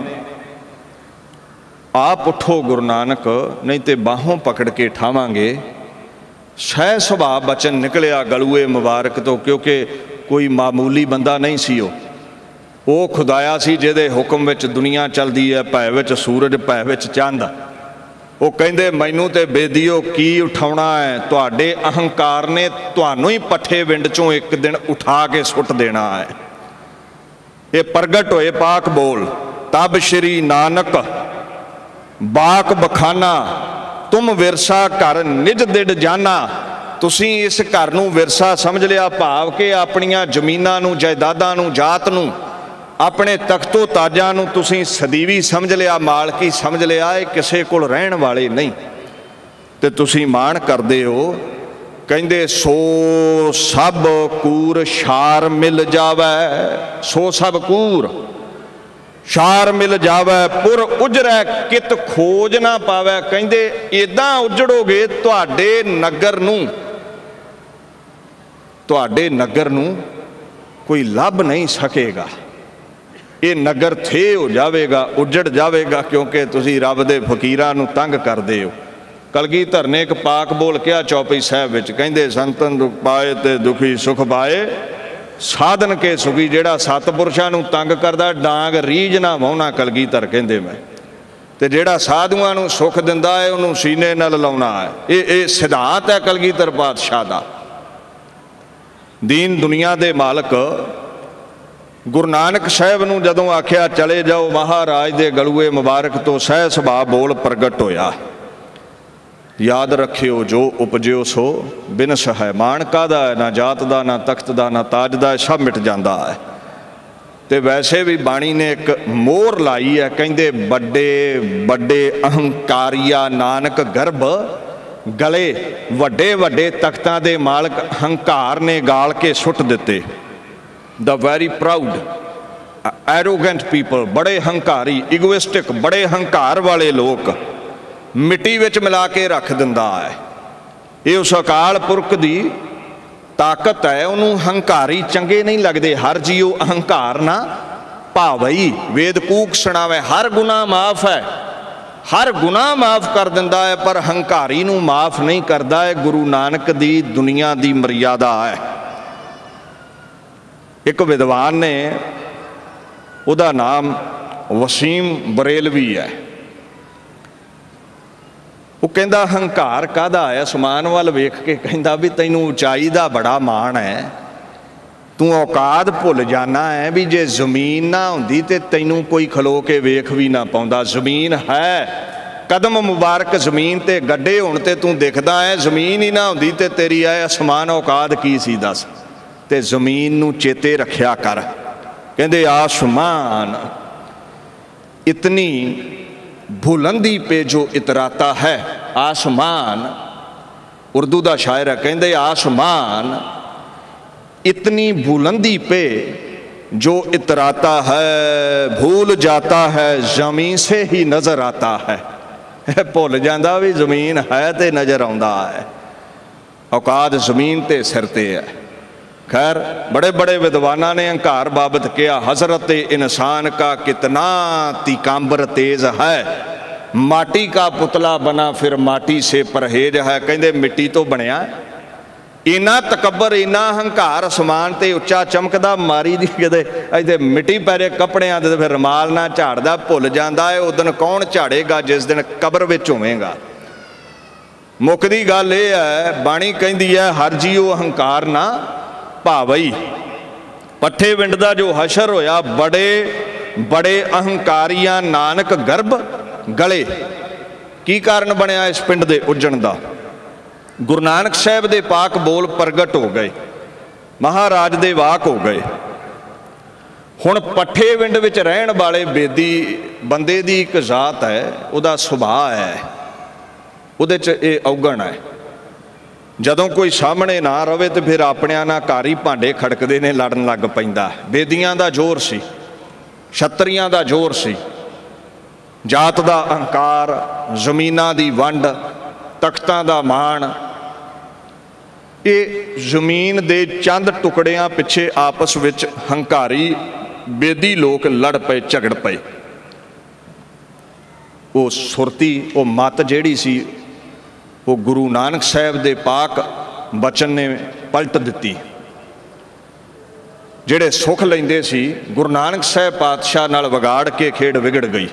आप उठो गुरु नानक, नहीं तो बाहों पकड़ के ठावांगे। सह सुभाव बचन निकलिया गलूए मुबारक तो, क्योंकि कोई मामूली बंदा नहीं सी वो खुदाया सी जिहदे हुक्म विच दुनिया चलदी है, भै विच सूरज भै विच चंद। वो कहंदे मैनू ते बेदियो की उठाउणा है, तुहाडे अहंकार ने तुहानू ही पट्ठे विंड चों एक दिन उठा के सुट देना है। ये प्रगट होए पाक बोल, तब श्री नानक बाक बखाना, तुम विरसा घर निज दिड जाना। तुसी इस घर नूं विरसा समझ लिया, भाव के अपनियां जमीनां नूं, जायदादां नूं, जात नूं, अपने तख्तो ताजां नूं तुसी सदीवी समझ लिया, मालकी समझ लिया, ये किसे कोल रहण वाले नहीं। ते तुसी मान करदे हो। कहंदे सो सब कूर शार मिल जावै, सो सब कूर शार मिल जावै, पुर उजरै कित खोज ना पावै। कहंदे इदां उजड़ोगे तुहाडे नगर नूं कोई लभ नहीं सकेगा। ये नगर थे हो जाएगा, उजड़ जाएगा, क्योंकि तुसी रब दे फकीरां नूं तंग करदे हो। कलगीधर ने एक पाक बोल किया चौपई साहब विच, कहंदे संतन दुख पाए ते दुखी सुख पाए, साधन के सुखी। जिहड़ा सतपुरुषां नूं तंग करदा डांग रीझ ना वाहुणा, कलगीधर कहंदे मैं। ते जिहड़ा साधुआं नूं सुख दिंदा है उहनूं सीने नाल लाउणा है। ये सिद्धांत है कलगीधर पातशाह दा। दीन दुनिया दे मालक गुरु नानक साहब नूं जदों आख्या चले जाओ महाराज दे गलूए मुबारक तो सह सुभाव बोल प्रगट होया। याद रखियो जो उपजियो सो बिनस है। मान काहदा है, ना जात दा, ना तख्त दा, ना ताज दा, सब मिट जाता है। तो वैसे भी बाणी ने एक मोहर लाई है, कहंदे बड़े बड़े अहंकारिया नानक गर्भ गले, वड्डे वड्डे तख्तां दे मालक हंकार ने गाल के सुट दिते। The very proud arrogant people, बड़े हंकारी, इगोइस्टिक, बड़े हंकार वाले लोग मिट्टी विच मिला के रख दिंदा है। ये उस अकाल पुरख दी ताकत है। उन्होंने हंकारी चंगे नहीं लगते। हर जीओ अहंकार ना भावई, वेद कूक सुनावे, हर गुनाह माफ है, हर गुनाह माफ कर दिंदा है, पर हंकारी नूं माफ नहीं करता है। गुरु नानक दी दुनिया दी मर्यादा है। एक विद्वान ने, उहदा नाम वसीम बरेलवी है, वो कहता हंकार काहदा है, आसमान वाल वेख के कहता भी तैनू उचाई दा बड़ा मान है, तू औकात भुल जाना है भी जे जमीन ना हुंदी ते तैनू कोई खलो के वेख भी ना पाउंदा। जमीन है, कदम मुबारक जमीन ते गड्ढे हुण ते तू दिखदा है, जमीन ही ना हुंदी ते तेरी है आसमान औकात की सी दस। ते जमीन नू चेते रखिया कर। कहंदे आसमान इतनी बुलंदी पे जो इतराता है, आसमान, उर्दू का शायर है, कहंदे आसमान इतनी बुलंदी पे जो इतराता है, भूल जाता है जमीन से ही नजर आता है। भुल जाता भी जमीन है ते नजर आउंदा है। औकात जमीन ते सिर ते है। खैर, बड़े बड़े विद्वाना ने अहंकार बाबत किया, हजरत इंसान का कितना तिकाम्बर तेज है, माटी का पुतला बना फिर माटी से परहेज है। कहंदे मिट्टी तो बनया, इन्ना तकबर, इन्ना अहंकार, आसमान ते उच्चा चमकदा, मारी दी कदे इत्थे मिट्टी पैरे कपड़ियां दे फिर रुमाल ना झाड़दा, भुल जांदा है उस दिन कौन झाड़ेगा जिस दिन कब्र विच होवेगा। मुकदी गल यह है, बाणी कहंदी है हर जीओ अहंकार ना भावई। पट्ठे विंड दा जो हशर होया, बड़े बड़े अहंकारियां नानक गर्भ गले। की कारण बनया इस पिंड दे उजण दा? गुरु नानक साहब दे पाक बोल प्रगट हो गए, महाराज दे वाक हो गए। हुण पट्ठे विंड विच रहण वाले बेदी बंदे दी एक जात है, उहदा सुभाअ है, उहदे च ये औगण है। जदों कोई सामने ना रवे तो फिर अपनिਆਂ ਨਾਲ ਘਰ ही भांडे खड़कते ने, लड़न लग पैंदा। बेदियां दा जोर सी, छत्तरियां दा जोर सी, जात दा अहंकार, जमीनां दी वंड, तख्तां दा मान। ये जमीन दे चंद टुकड़ियां पिछे आपस विच हंकारी बेदी लोग लड़ पे झगड़ पे। वो सुरती वो मत जिहड़ी सी वो गुरु नानक साहब दे पाक बचन ने पलट दिती। जिहड़े सुख लैंदे सी गुरु नानक साहब पातशाह नाल विगाड़ के खेड विगड़ गई।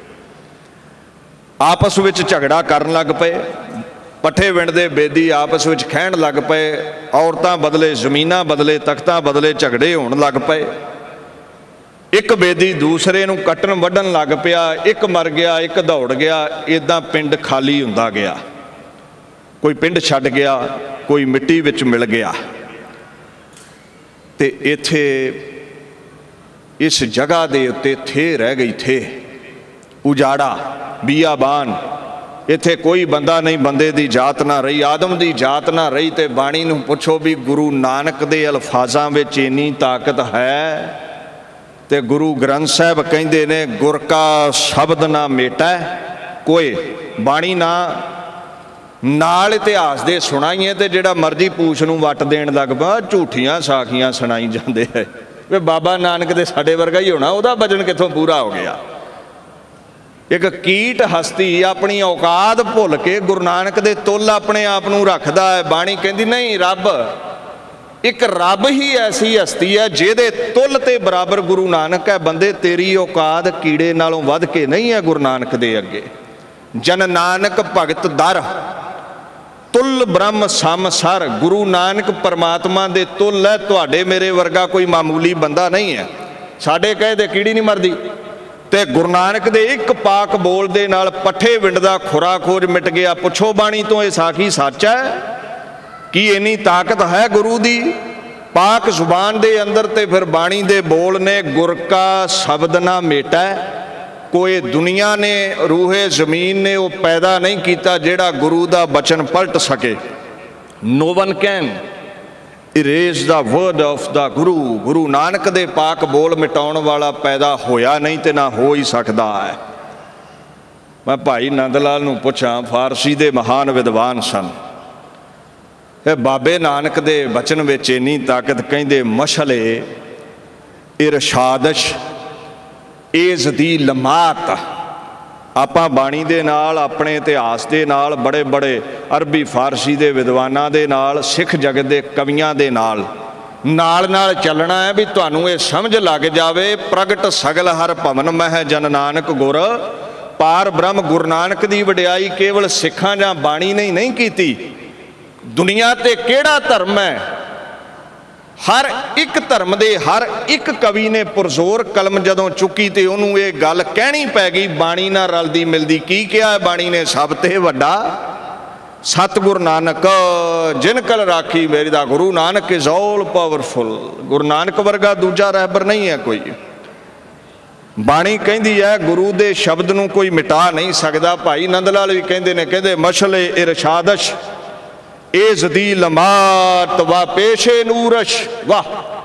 आपस विच झगड़ा करन लग पे। पट्ठे विंड दे बेदी आपस विच खैण लग पे। औरतां बदले जमीनां बदले तख्तां बदले झगड़े होण लग पे। एक बेदी दूसरे नूं कट्टण वड्ढण लग पिया। एक मर गया एक दौड़ गया। इदां पिंड खाली हुंदा गया। कोई पिंड छड्ड गया कोई मिट्टी विच मिल गया। ते इत्थे इस जगह दे उत्ते थे रह गई थे उजाड़ा बियाबान। इत्थे कोई बंदा नहीं बंदे दी जात ना रही आदम दी जात ना रही। ते बाणी नूं पुछो भी गुरु नानक दे अल्फाजां विच इन्नी ताकत है। ते गुरु ग्रंथ साहब कहिंदे ने गुर का शब्द ना मेटा कोई। बाणी ना नाल इतिहास दे सुणाइए ते जिहड़ा मर्जी पूछ नूं वट देण लग पिया। झूठियां साखियां सुणाई जांदे है वे बाबा नानक दे साडे वर्गा ही होना। उहदा वजन कित्थों पूरा हो गया। एक कीट हस्ती अपनी औकात भुल के गुरु नानक दे तुल अपने आप नूं रखदा है। बाणी कहंदी नहीं रब एक रब ही ऐसी हस्ती है जिहदे तुल ते बराबर गुरु नानक है। बंदे तेरी औकात कीड़े नालों वध के नहीं है गुरु नानक दे अगे। जन नानक भगत दर तुल ब्रह्म सम सर। गुरु नानक परमात्मा दे तुल है। तुहाडे मेरे वर्गा कोई मामूली बंदा नहीं है। साडे कहे दे कीड़ी नहीं मरदी ते गुरु नानक दे एक पाक बोल दे नाल पट्ठे विंड दा खुरा खोज मिट गया। पुछो बाणी तो ये साखी सच है कि इन्नी ताकत है गुरु दी पाक जुबान दे अंदर। ते फिर बाणी दे बोल ने गुर का शब्द ना मेटा कोई दुनिया ने रूहे जमीन ने वो पैदा नहीं किया जिहड़ा गुरु दा बचन पलट सके। No one can erase the word of the Guru. Guru Nanak दे पाक बोल मिटाउण वाला पैदा होया नहीं ते ना हो ही सकता है। मैं भाई नंद लाल नूं पुछां फारसी दे महान विद्वान सन। बाबे नानक दे बचन विच इन्नी ताकत कहिंदे मशले इरशादश एज दी लमात। आपां बाणी दे नाल अपने इतिहास दे नाल बड़े बड़े अरबी फारसी दे विद्वानां दे नाल सिख जगत दे कवियां दे नाल चलना है भी तुहानूं ये समझ लग जावे। प्रगट सगल हर भवन मह जन नानक गुर। पार ब्रह्म गुरु नानक दी वडियाई केवल सिखां जां बाणी ने नहीं कीती। दुनिया ते केड़ा धर्म है हर एक धर्म दे हर एक कवि ने पुरजोर कलम जदों चुकी तो उन्होंने ये गल कहनी पै गई बाणी नाल रलदी मिलदी। की कहा है बाणी ने सब ते वड्डा सतगुरु नानक जिन कल राखी मेरी दा। Guru Nanak is all powerful. Guru Nanak वर्गा दूजा रहबर नहीं है कोई। बाणी कहती है गुरु दे शब्द नूं कोई मिटा नहीं सकता। भाई नंद लाल भी कहते ने कहते मशले इरशादश एज दी लमात वा पेशे नूरश। वाह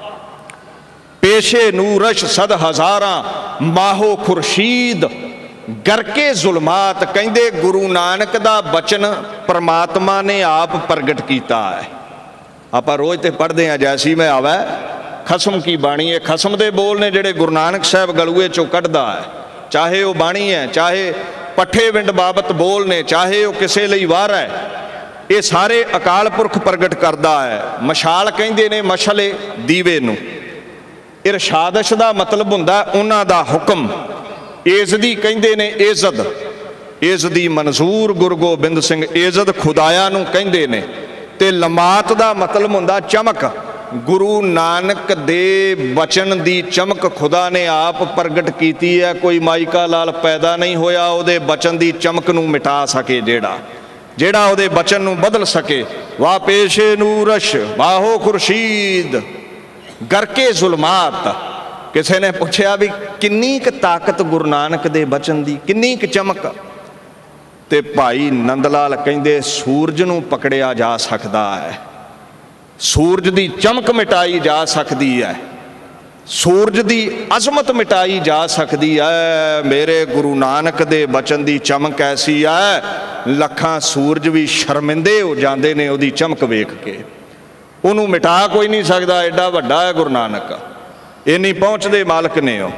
पेशे नूरश सद हजारा माहो खुर्शीद गरके जुलमात। कहते गुरु नानक दा बचन परमात्मा ने आप प्रगट किया है। आप रोज तो पढ़ते हैं जैसी मैं आवे खसम की बाणी है। खसम दे बोल ने जेड़े गुरु नानक साहब गलूए चों कढ़दा है। चाहे वह बाणी है चाहे पट्ठे विंड बाबत बोल ने चाहे वह किसी लई वार है। ये सारे अकाल पुरख प्रगट करता है। मशाल कहते ने मशले दीवे नूं। इरशादश का मतलब हुंदा उन्हां दा हुक्म। एजदी कहते ने एजद। एजदी मंजूर गुरु गोबिंद सिंह एजद खुदाया नूं कहते ने। ते लमात का मतलब हुंदा चमक। गुरु नानक दे बचन दी चमक खुदा ने आप प्रगट की है। कोई माइका लाल पैदा नहीं होया उहदे बचन दी चमक नूं मिटा सके जेड़ा उहदे बचन नूं बदल सके। वाह पेशे नूरश बाहो खुर्शीद गरके जुलमात। किसी ने पूछा भी किन्नी क ताकत गुरु नानक दे बचन दी किन्नी क चमक। ते भाई नंद लाल कहंदे सूरज नूं पकड़िया जा सकता है। सूरज दी चमक मिटाई जा सकती है। सूरज दी अजमत मिटाई जा सकती है। मेरे गुरु नानक दे बचन दी चमक ऐसी है लखां सूरज भी शर्मिंदे हो जाते ने उहदी चमक वेख के। उन्होंने मिटा कोई नहीं सकता। एडा वड्डा है गुरु नानक। इन्नी पहुँच दे मालक ने हो।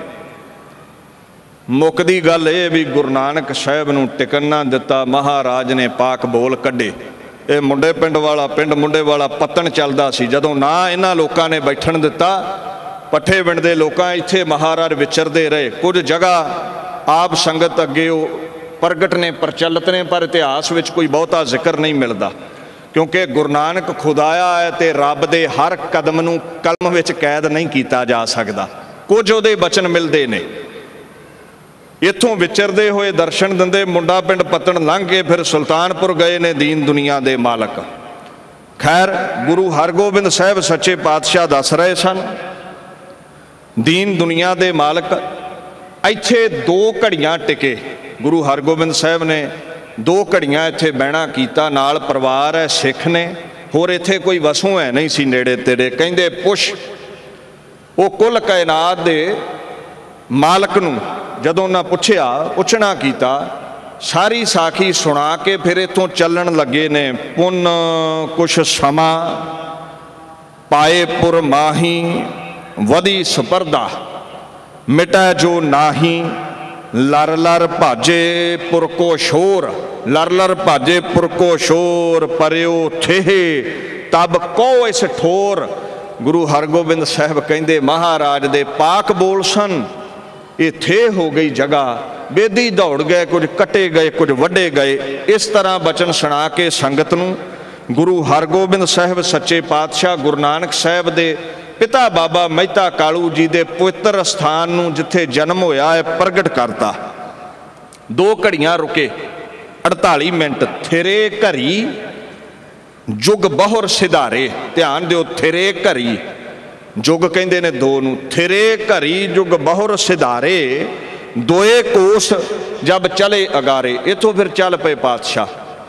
मुकदी गल ये भी गुरु नानक साहब नूं टिकन ना दिता। महाराज ने पाक बोल कढ़े। ये मुंडे पिंड वाला पिंड मुंडे वाला पत्तन चलदा सी, जदों ना इन्हां लोकां ने बैठण दिता, पट्ठे पिंड दे लोकां इत्थे महाराज विचरदे रहे। कुछ जगह आप संगत अगे प्रगट ने, प्रचलित ने, पर इतिहास विच कोई बहुता जिक्र नहीं मिलता, क्योंकि गुरु नानक खुदाया है तो रब दे हर कदम नूं कलम विच कैद नहीं किया जा सकता। कुछ उहदे बचन मिलते ने। इत्थों विचरदे होए दर्शन दिंदे मुंडा पिंड पत्तन लंघ के फिर सुल्तानपुर गए ने दीन दुनिया दे मालक। खैर गुरु हरगोबिंद साहब सच्चे पातशाह दस रहे सन, दीन दुनिया दे मालक इत्थे 2 घड़ियां टिके। गुरु हरगोबिंद साहब ने 2 घड़ियां इत्थे बहना कीता। नाल परिवार है, सिख ने, होर इत्थे कोई वसों है नहीं सी नेड़े तेड़े। कहंदे पुछ वो कुल कायनात दे मालक नूं जदों ना पुछना कीता, सारी साखी सुना के फिर इत्थों चलन लगे ने। पुन कुछ समा पाए पुर माही, वधी स्पर्धा मिटा जो नाही। लर लर भाजे पुर को शोर, लर लर भाजे पुर को शोर, परयो थे तब को इस ठोर। गुरु हरगोबिंद साहब कहंदे महाराज दे पाक बोल सन। ये थे हो गई जगह, बेदी दौड़ गए, कुछ कटे गए, कुछ वड्डे गए। इस तरह बचन सुना के संगत नूं गुरु हरगोबिंद साहब सच्चे पातशाह गुरु नानक साहब दे पिता बाबा मेहता कालू जी दे पवित्र स्थान नूं जिथे जन्म होया है प्रगट करता। 2 घड़ियां रुके, 48 मिनट। थिरे घरी जुग बहुर सिधारे। ध्यान दिओ, थिरे घरी जुग कहंदे ने 2 नूं। थिरे घरी जुग बहुर सिधारे, 2 कोस जब चले अगारे। इथों फिर चल पे पातशाह।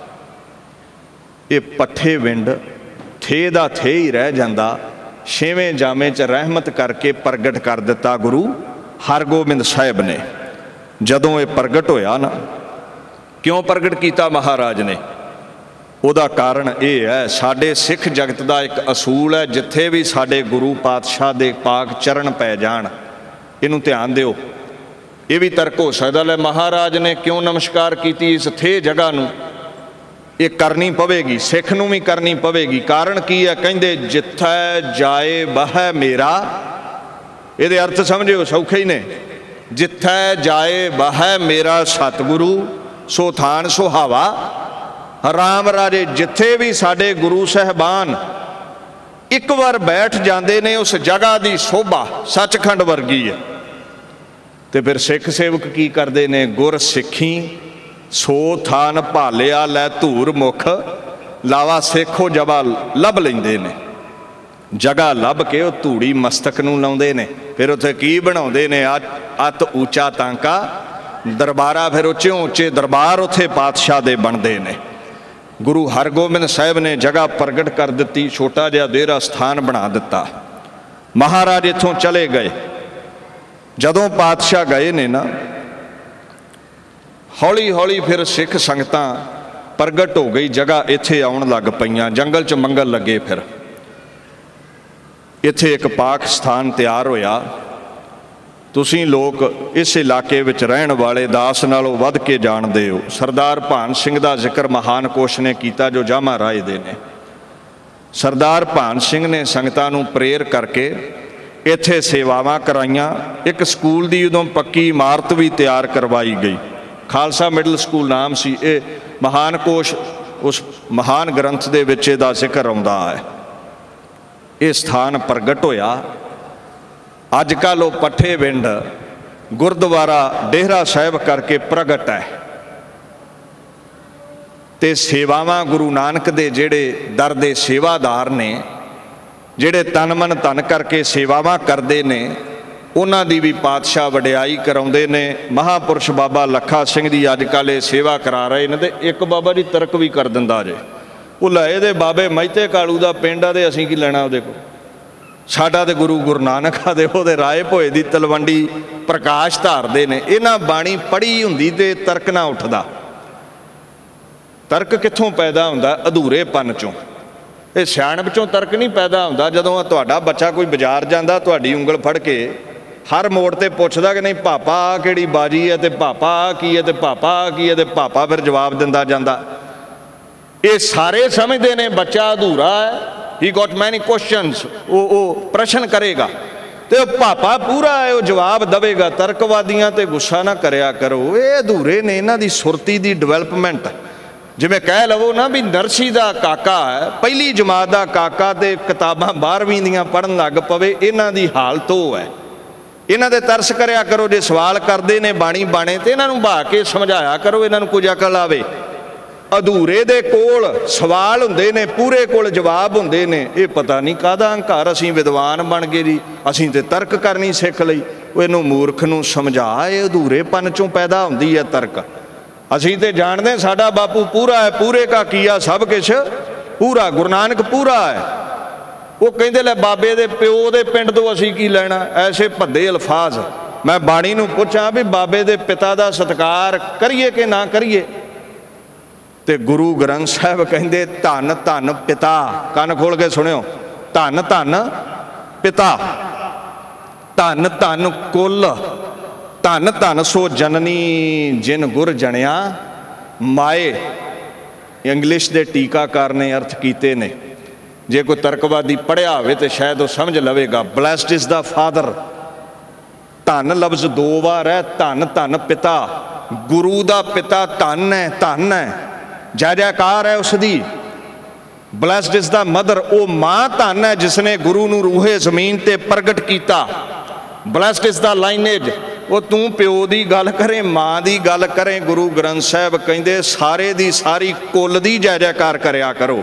ये पट्ठे विंड थे दा थे ही रह जांदा। 6वें जामे च रहमत करके प्रगट कर दिता गुरु हरगोबिंद साहब ने। जदों ये प्रगट होया ना, क्यों प्रगट किया महाराज ने, ਉਹਦਾ कारण यह है, साडे सिख जगत का एक असूल है, जिथे भी साडे गुरु पातशाह दे पाक चरण पै जाण, इनू ध्यान दिओ। ये भी तर्क हो सकता है महाराज ने क्यों नमस्कार की इस थे जगह नूं। ये करनी पवेगी, सिख नूं भी करनी पवेगी। कारण की है, कहंदे जिथे जाए वह मेरा, ये अर्थ समझो सौखे ही ने। जिथे जाए वह मेरा सतगुरु, सो थान सुहावा राम राजे। जिथे भी साडे गुरु साहबान एक बार बैठ जाते ने, उस जगह की शोभा सचखंड वर्गी है। तो फिर सिख सेवक की करते ने, गुर सिखी सो थान भालिया लै धूर मुख, लावा सिखो जबा लभ लेंदे ने। जगह लभ के वो धूड़ी मस्तक नूं लाउंदे ने। फिर उत्थे की बनाउंदे ने, अत ऊंचा तांका दरबारा। फिर उच्चे उच्चे दरबार उत्थे पातशाह दे बनते ने। गुरु हरगोबिंद साहब ने जगह प्रगट कर दी, छोटा जिहा देरा स्थान बना दिता। महाराज इत्थों चले गए। जदों पातशाह गए ने ना, हौली हौली फिर सिख संगतां प्रगट हो गई, जगह इत्थे आउण लग पईयां, जंगल च मंगल लगे। फिर इत्थे एक पाक स्थान तैयार होया। तुसीं लोग इस इलाके विच रहण वाले दास नालों वध के जाणदे हो। सरदार भान सिंह दा जिक्र महान कोश ने कीता, जो जामा राय दे ने। सरदार भान सिंह ने संगतां नूं प्रेर करके इत्थे सेवावां कराईयां। एक स्कूल दी उदों पक्की इमारत भी तैयार करवाई गई, खालसा मिडल स्कूल नाम सी। ये महान कोश उस महान ग्रंथ दे विच इहदा जिक्र आउंदा है। ये स्थान प्रगट होया। अजकल वो पट्ठे विंड गुरुद्वारा डेहरा साहब करके प्रगट है। ते सेवावां गुरु नानक दे जेड़े दर दे सेवादार ने, जेड़े तन मन धन करके सेवावां करते ने, उन्हां दी भी पातशाह वडियाई कराउंदे ने। महापुरुष बाबा लखा सिंह जी अजकल ये सेवा करा रहे ने। ते एक बाबा जी तर्क भी कर दिंदा जे, वो लाए दे बाबे मेहते कालू दा पिंड आ ते असीं की लैणा उहदे कोल। साडा ते गुरु गुरु नानक आ दे ओहदे राय भोए दी तलवंडी प्रकाश धारदे ने। इन्हां बाणी पढ़ी हुंदी ते तर्क ना उठदा। तर्क कित्थों पैदा हुंदा? अधूरेपन चों। ਇਹ ਸਿਆਣਪ ਚੋਂ ਤਰਕ नहीं पैदा ਹੁੰਦਾ। ਜਦੋਂ ਤੁਹਾਡਾ ਬੱਚਾ ਕੋਈ ਬਾਜ਼ਾਰ ਜਾਂਦਾ ਤੁਹਾਡੀ ਉਂਗਲ ਫੜ ਕੇ ਹਰ ਮੋੜ ਤੇ ਪੁੱਛਦਾ ਕਿ ਨਹੀਂ ਪਾਪਾ ਆਹ ਕਿਹੜੀ ਬਾਜੀ ਹੈ, ਤੇ ਪਾਪਾ ਆਹ ਕੀ ਹੈ, ਤੇ ਪਾਪਾ ਆਹ ਕੀ ਹੈ, ਤੇ ਪਾਪਾ ਫਿਰ ਜਵਾਬ ਦਿੰਦਾ ਜਾਂਦਾ। ਇਹ ਸਾਰੇ ਸਮਝਦੇ ਨੇ ਬੱਚਾ ਅਧੂਰਾ ਹੈ, ਹੀ ਗੋਟ ਮੈਨੀ ਕੁਐਸਚਨਸ, ਉਹ ਪ੍ਰਸ਼ਨ ਕਰੇਗਾ ਤੇ ਉਹ ਪਾਪਾ ਪੂਰਾ ਹੈ, ਉਹ ਜਵਾਬ ਦੇਵੇਗਾ। ਤਰਕਵਾਦੀਆਂ ਤੇ ਗੁੱਸਾ ਨਾ ਕਰਿਆ ਕਰੋ, ਇਹ ਅਧੂਰੇ ਨੇ, ਇਹਨਾਂ ਦੀ ਸੁਰਤੀ ਦੀ ਡਿਵੈਲਪਮੈਂਟ। ਜਿਵੇਂ ਕਹਿ ਲਵੋ ਨਾ ਵੀ ਨਰਸੀ ਦਾ ਕਾਕਾ ਹੈ, ਪਹਿਲੀ ਜਮਾਤ ਦਾ ਕਾਕਾ ਤੇ ਕਿਤਾਬਾਂ 12ਵੀਂ ਦੀਆਂ ਪੜ੍ਹਨ ਲੱਗ ਪਵੇ, ਇਹਨਾਂ ਦੀ ਹਾਲਤ ਉਹ ਹੈ। ਇਹਨਾਂ ਦੇ ਤਰਸ ਕਰਿਆ ਕਰੋ। ਜੇ ਸਵਾਲ ਕਰਦੇ ਨੇ ਬਾਣੀ ਬਾਣੇ ਤੇ ਇਹਨਾਂ ਨੂੰ ਬਹਾ ਕੇ ਸਮਝਾਇਆ ਕਰੋ, ਇਹਨਾਂ ਨੂੰ ਕੁਝ ਅਕਲ ਆਵੇ। ਅਧੂਰੇ ਦੇ ਕੋਲ ਸਵਾਲ ਹੁੰਦੇ ਨੇ, ਪੂਰੇ ਕੋਲ ਜਵਾਬ ਹੁੰਦੇ ਨੇ। ਇਹ ਪਤਾ ਨਹੀਂ ਕਾਹਦਾ ਹੰਕਾਰ, ਅਸੀਂ ਵਿਦਵਾਨ ਬਣ ਗਏ ਜੀ, ਅਸੀਂ ਤੇ ਤਰਕ ਕਰਨੀ ਸਿੱਖ ਲਈ। ਉਹ ਇਹਨੂੰ ਮੂਰਖ ਨੂੰ ਸਮਝਾ, ਇਹ ਅਧੂਰੇਪਨ ਚੋਂ ਪੈਦਾ ਹੁੰਦੀ ਹੈ ਤਰਕ। ਅਸੀਂ ਤੇ ਜਾਣਦੇ ਸਾਡਾ ਬਾਪੂ ਪੂਰਾ ਹੈ, ਪੂਰੇ ਕਾ ਕੀਆ ਸਭ ਕੁਛ ਪੂਰਾ, ਗੁਰੂ ਨਾਨਕ ਪੂਰਾ ਹੈ। ਉਹ ਕਹਿੰਦੇ ਲੈ ਬਾਬੇ ਦੇ ਪਿਓ ਦੇ ਪਿੰਡ ਤੋਂ ਅਸੀਂ ਕੀ ਲੈਣਾ, ਐਸੇ ਭੱਦੇ ਅਲਫਾਜ਼। ਮੈਂ ਬਾਣੀ ਨੂੰ ਪੁੱਛਾਂ ਵੀ ਬਾਬੇ ਦੇ ਪਿਤਾ ਦਾ ਸਤਿਕਾਰ ਕਰੀਏ ਕਿ ਨਾ ਕਰੀਏ, ਤੇ ਗੁਰੂ ਗ੍ਰੰਥ ਸਾਹਿਬ ਕਹਿੰਦੇ ਧੰਨ ਧੰਨ ਪਿਤਾ। ਕੰਨ ਖੋਲ ਕੇ ਸੁਣਿਓ, ਧੰਨ ਧੰਨ ਪਿਤਾ, ਧੰਨ ਧੰਨ ਕੁਲ, ਧੰਨ ਧੰਨ ਸੋ ਜਨਨੀ ਜਿਨ ਗੁਰ ਜਣਿਆ ਮਾਏ। ਇੰਗਲਿਸ਼ ਦੇ ਟੀਕਾਕਾਰ ਨੇ ਅਰਥ ਕੀਤੇ ਨੇ। ਜੇ ਕੋਈ ਤਰਕਵਾਦੀ ਪੜ੍ਹਿਆ ਹੋਵੇ ਤੇ ਸ਼ਾਇਦ ਉਹ ਸਮਝ ਲਵੇਗਾ। ਬਲੈਸਡ ਇਜ਼ ਦਾ ਫਾਦਰ, ਧੰਨ ਲਫ਼ਜ਼ 2 ਵਾਰ ਹੈ। ਧੰਨ ਧੰਨ ਪਿਤਾ, ਗੁਰੂ ਦਾ ਪਿਤਾ ਧੰਨ ਹੈ, ਧੰਨ ਹੈ, ਜੈ ਜੈਕਾਰ ਹੈ ਉਸ ਦੀ। ਬਲੈਸਡ ਇਜ਼ ਦਾ ਮਦਰ, ਉਹ ਮਾਂ ਧੰਨ ਹੈ ਜਿਸ ਨੇ ਗੁਰੂ ਨੂੰ ਰੂਹੇ ਜ਼ਮੀਨ ਤੇ ਪ੍ਰਗਟ ਕੀਤਾ। ਬਲੈਸਡ ਇਜ਼ ਦਾ ਲਾਈਨੇਜ, ਉਹ ਤੂੰ ਪਿਓ ਦੀ ਗੱਲ ਕਰੇ, ਮਾਂ ਦੀ ਗੱਲ ਕਰੇ। ਗੁਰੂ ਗ੍ਰੰਥ ਸਾਹਿਬ ਕਹਿੰਦੇ ਸਾਰੇ ਦੀ ਸਾਰੀ ਕੁੱਲ ਦੀ ਜੈ ਜੈਕਾਰ ਕਰਿਆ ਕਰੋ।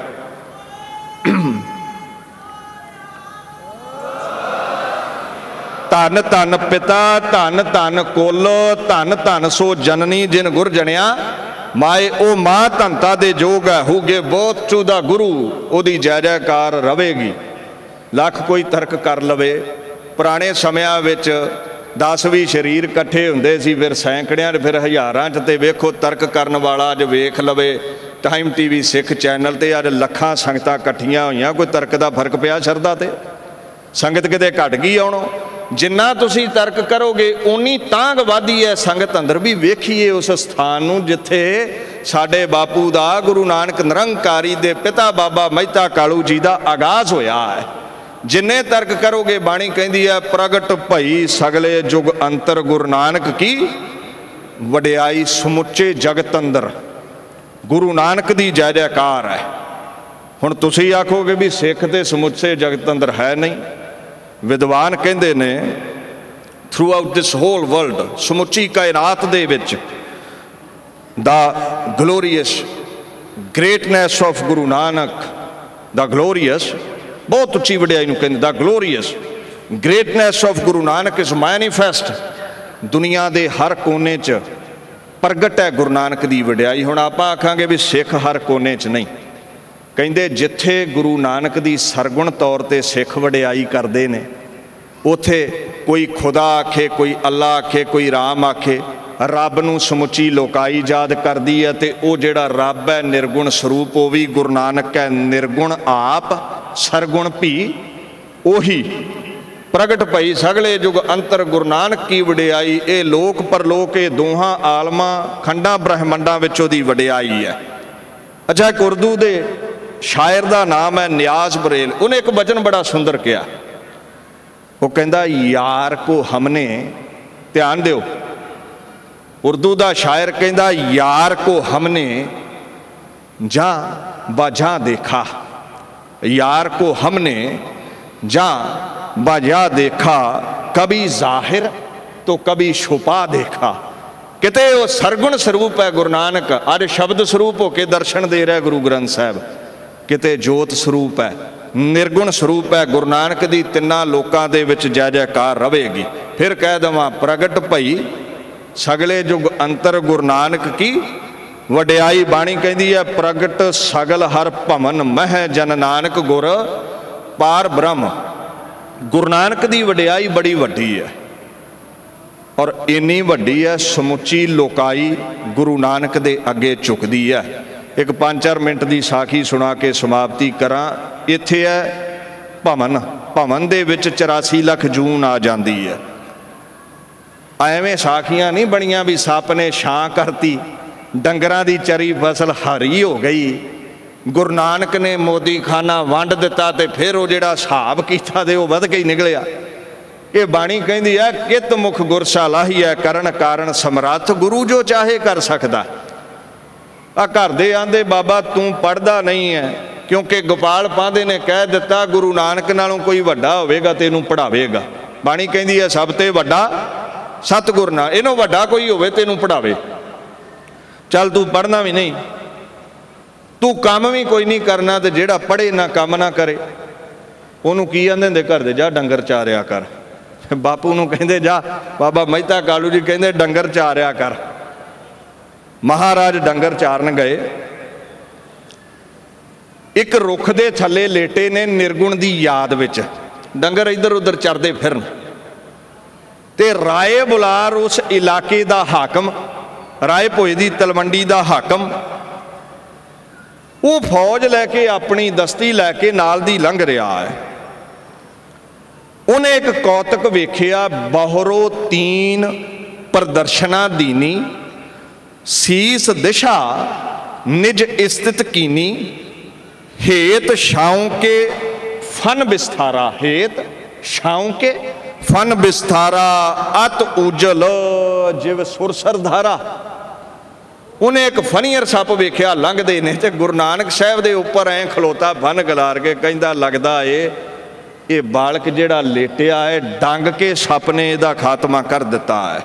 ਧੰਨ ਧੰਨ ਪਿਤਾ, ਧੰਨ ਧੰਨ ਕੁੱਲ, ਧੰਨ ਧੰਨ ਸੋ ਜਨਨੀ ਜਿਨ ਗੁਰ ਜਣਿਆ ਮਾਏ। ਉਹ ਮਾਂ ਧੰਤਾ ਦੇ ਯੋਗ ਹੈ, ਹੋਗੇ ਬਹੁਤ ਚੂਦਾ ਗੁਰੂ, ਉਹਦੀ ਜੈ ਜੈਕਾਰ ਰਵੇਗੀ। ਲੱਖ ਕੋਈ ਤਰਕ ਕਰ ਲਵੇ। ਪੁਰਾਣੇ ਸਮਿਆਂ ਵਿੱਚ 10-20 ਸਰੀਰ ਇਕੱਠੇ ਹੁੰਦੇ ਸੀ, ਫਿਰ ਸੈਂਕੜਿਆਂ, ਫਿਰ ਹਜ਼ਾਰਾਂ 'ਚ। ਤੇ ਵੇਖੋ ਤਰਕ ਕਰਨ ਵਾਲਾ ਅੱਜ ਵੇਖ ਲਵੇ ਟਾਈਮ TV ਸਿੱਖ ਚੈਨਲ ਤੇ ਅੱਜ ਲੱਖਾਂ ਸੰਗਤਾਂ ਇਕੱਠੀਆਂ ਹੋਈਆਂ। ਕੋਈ ਤਰਕ ਦਾ ਫਰਕ ਪਿਆ ਸ਼ਰਧਾ ਤੇ? ਸੰਗਤ ਕਿਤੇ ਘਟ ਗਈ ਆਉਣੋਂ? ਜਿੰਨਾ ਤੁਸੀਂ ਤਰਕ ਕਰੋਗੇ ਉਨੀ ਤਾਂਘ ਵਧਦੀ ਹੈ ਸੰਗਤ ਅੰਦਰ। ਵੀ ਵੇਖੀਏ ਉਸ ਸਥਾਨ ਨੂੰ ਜਿੱਥੇ ਸਾਡੇ ਬਾਪੂ ਦਾ, ਗੁਰੂ ਨਾਨਕ ਨਿਰੰਕਾਰੀ ਦੇ ਪਿਤਾ ਬਾਬਾ ਮਹਿਤਾ ਕਾਲੂ ਜੀ ਦਾ ਆਗਾਜ਼ ਹੋਇਆ ਹੈ। ਜਿੰਨੇ ਤਰਕ ਕਰੋਗੇ, ਬਾਣੀ ਕਹਿੰਦੀ ਹੈ ਪ੍ਰਗਟ ਭਈ ਸਗਲੇ ਜੁਗ ਅੰਤਰ, ਗੁਰੂ ਨਾਨਕ ਕੀ ਵਡਿਆਈ ਸਮੁੱਚੇ ਜਗਤ ਅੰਦਰ। ਗੁਰੂ ਨਾਨਕ ਦੀ ਜੈ ਜੈਕਾਰ ਹੈ। ਹੁਣ ਤੁਸੀਂ ਆਖੋਗੇ ਵੀ ਸਿੱਖ ਤੇ ਸਮੁੱਚੇ ਜਗਤ ਅੰਦਰ ਹੈ ਨਹੀਂ। ਵਿਦਵਾਨ ਕਹਿੰਦੇ ਨੇ throughout this whole world, ਸਮੁੱਚੀ ਕਾਇਨਾਤ ਦੇ ਵਿੱਚ the glorious greatness of Guru Nanak, the glorious, ਬਹੁਤ ਉੱਚੀ ਵਡਿਆਈ ਨੂੰ ਕਹਿੰਦੇ, the glorious greatness of Guru Nanak is manifest. ਦੁਨੀਆ ਦੇ ਹਰ ਕੋਨੇ 'ਚ ਪ੍ਰਗਟ ਹੈ ਗੁਰੂ ਨਾਨਕ ਦੀ ਵਡਿਆਈ। ਹੁਣ ਆਪਾਂ ਆਖਾਂਗੇ ਵੀ ਸਿੱਖ ਹਰ ਕੋਨੇ 'ਚ ਨਹੀਂ। ਕਹਿੰਦੇ ਜਿੱਥੇ ਗੁਰੂ ਨਾਨਕ ਦੀ ਸਰਗੁਣ ਤੌਰ ਤੇ ਸਿੱਖ ਵਡਿਆਈ ਕਰਦੇ ਨੇ, ਉੱਥੇ ਕੋਈ ਖੁਦਾ ਆਖੇ, ਕੋਈ ਅੱਲਾ ਆਖੇ, ਕੋਈ ਰਾਮ ਆਖੇ, ਰੱਬ ਨੂੰ ਸਮੁੱਚੀ ਲੋਕਾਈ ਯਾਦ ਕਰਦੀ ਹੈ। ਤੇ ਉਹ ਜਿਹੜਾ ਰੱਬ ਹੈ ਨਿਰਗੁਣ ਸਰੂਪ, ਉਹ ਵੀ ਗੁਰੂ ਨਾਨਕ ਹੈ। ਨਿਰਗੁਣ ਆਪ, ਸਰਗੁਣ ਭੀ ਉਹੀ। ਪ੍ਰਗਟ ਭਈ ਸਗਲੇ ਯੁਗ ਅੰਤਰ, ਗੁਰੂ ਨਾਨਕ ਕੀ ਵਡਿਆਈ। ਇਹ ਲੋਕ ਪਰਲੋਕ, ਇਹ ਦੋਹਾਂ ਆਲਮਾਂ ਖੰਡਾਂ ਬ੍ਰਹਿਮੰਡਾਂ ਵਿੱਚ ਉਹਦੀ ਵਡਿਆਈ ਹੈ। ਅੱਛਾ, ਇੱਕ ਉਰਦੂ ਦੇ ਸ਼ਾਇਰ ਦਾ ਨਾਮ ਹੈ ਨਿਆਜ਼ ਬਰੇਲ। ਉਹਨੇ ਇੱਕ ਵਚਨ ਬੜਾ ਸੁੰਦਰ ਕਿਹਾ। ਉਹ ਕਹਿੰਦਾ ਯਾਰ ਕੋ ਹਮਨੇ, ਧਿਆਨ ਦਿਓ, ਉਰਦੂ ਦਾ ਸ਼ਾਇਰ ਕਹਿੰਦਾ ਯਾਰ ਕੋ ਹਮਨੇ ਜਾਂ ਬਾਜਾਂ ਦੇਖਾ, यार को हमने जहाँ बजा देखा, कभी जाहिर तो कभी छुपा देखा। किते वो सरगुण स्वरूप है गुरु नानक, अज शब्द स्वरूप होके दर्शन दे रहा है गुरु ग्रंथ साहब। किते जोत स्वरूप है, निर्गुण स्वरूप है। गुरु नानक दी तिन्ना लोकां दे विच जय जयकार रवेगी। फिर कह देवां प्रगट भई सगले जुग अंतर, गुरु नानक की वडियाई। बाणी कहती है प्रगट सगल हर भवन मह, जन नानक गुर पार ब्रह्म। गुरु नानक की वडियाई बड़ी वड्डी है और इन्नी वड्डी है, समुची लोकाई गुरु नानक दे अगे झुकदी है। एक 5-4 मिनट की साखी सुना के समाप्ति करा। इत्थे है भवन, भवन दे विच 84 लाख जून आ जाती है। एवें साखियां नहीं बनिया भी सप ने छां करती, डंगरां दी चरी फसल हरी हो गई, गुरु नानक ने मोदी खाना वंड दिता ते फिर वो जिहड़ा हिसाब कीता ते वो वध के ही निकलिया। ये बाणी कहती है कित मुख गुरसा लाही है, करण कारण समरथ, गुरु जो चाहे कर सकता। आ घर दे आंदे बाबा तू पढ़दा नहीं है, क्योंकि गोपाल पांधे ने कह दिता गुरु नानक नालों कोई वड्डा होवेगा ते इनू पढ़ावेगा। बाणी कहती है सब ते वड्डा सतगुर ना, इनों वड्डा कोई होवे ते इनू पढ़ावे। चल तू पढ़ना भी नहीं, तू काम भी कोई नहीं करना, तो जिहड़ा पढ़े ना काम ना करे उन्होंने की आंदे हुंदे घर दे जा डंगर चारिया कर। बापू नूं कहंदे जा, बाबा मेहता कालू जी कहंदे डंगर चारिया कर। महाराज डंगर चारन गए, एक रुख दे थल्ले लेटे ने निर्गुण दी याद विच, डंगर इधर उधर चरदे फिरन ते राए बुलार उस इलाके दा हाकम, राए भोए दी तलवंडी दा हाकम, वो फौज लैके अपनी दस्ती लैके नाल दी लंघ रहा है। उन्हें एक कौतक वेखिया, बहुरो तीन प्रदर्शना दीनी, सीस दिशा निज स्थित कीनी, हेत छाऊं के फन बिस्तारा, हेत छाऊं के फन बिस्तारा, अत उजल जिव सुरसर धारा। उन्हें एक फनीयर सप वेख्या लंघदे ने ते गुरु नानक साहब दे उपर ऐ खलोता फन गलार के कहंदा लगदा ये बालक जिहड़ा लेटिया है डंग के सप ने इहदा खात्मा कर दिता है।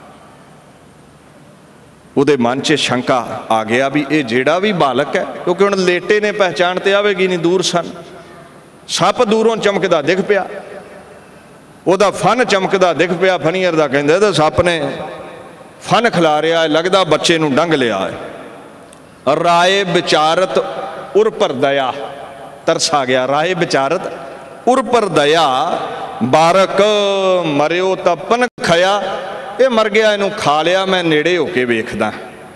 उहदे मन च शंका आ गया भी ये जिहड़ा भी बालक है, क्योंकि हुण लेटे ने पहचान ते आवेगी नहीं, दूर सन, सप दूरों चमकदा दिख पिया, उहदा फन चमकदा दिख पिया। फनीयर दा कहंदा इहदा सप ने फन खिलारिया, लगदा बच्चे नूं डंग लिया है। राय विचारत उर पर दया, तरस आ गया। राय विचारत उर पर दया, बारक मरियो तां पन खया, ये मर गया इनू खा लिया, मैं नेड़े होके वेखदा।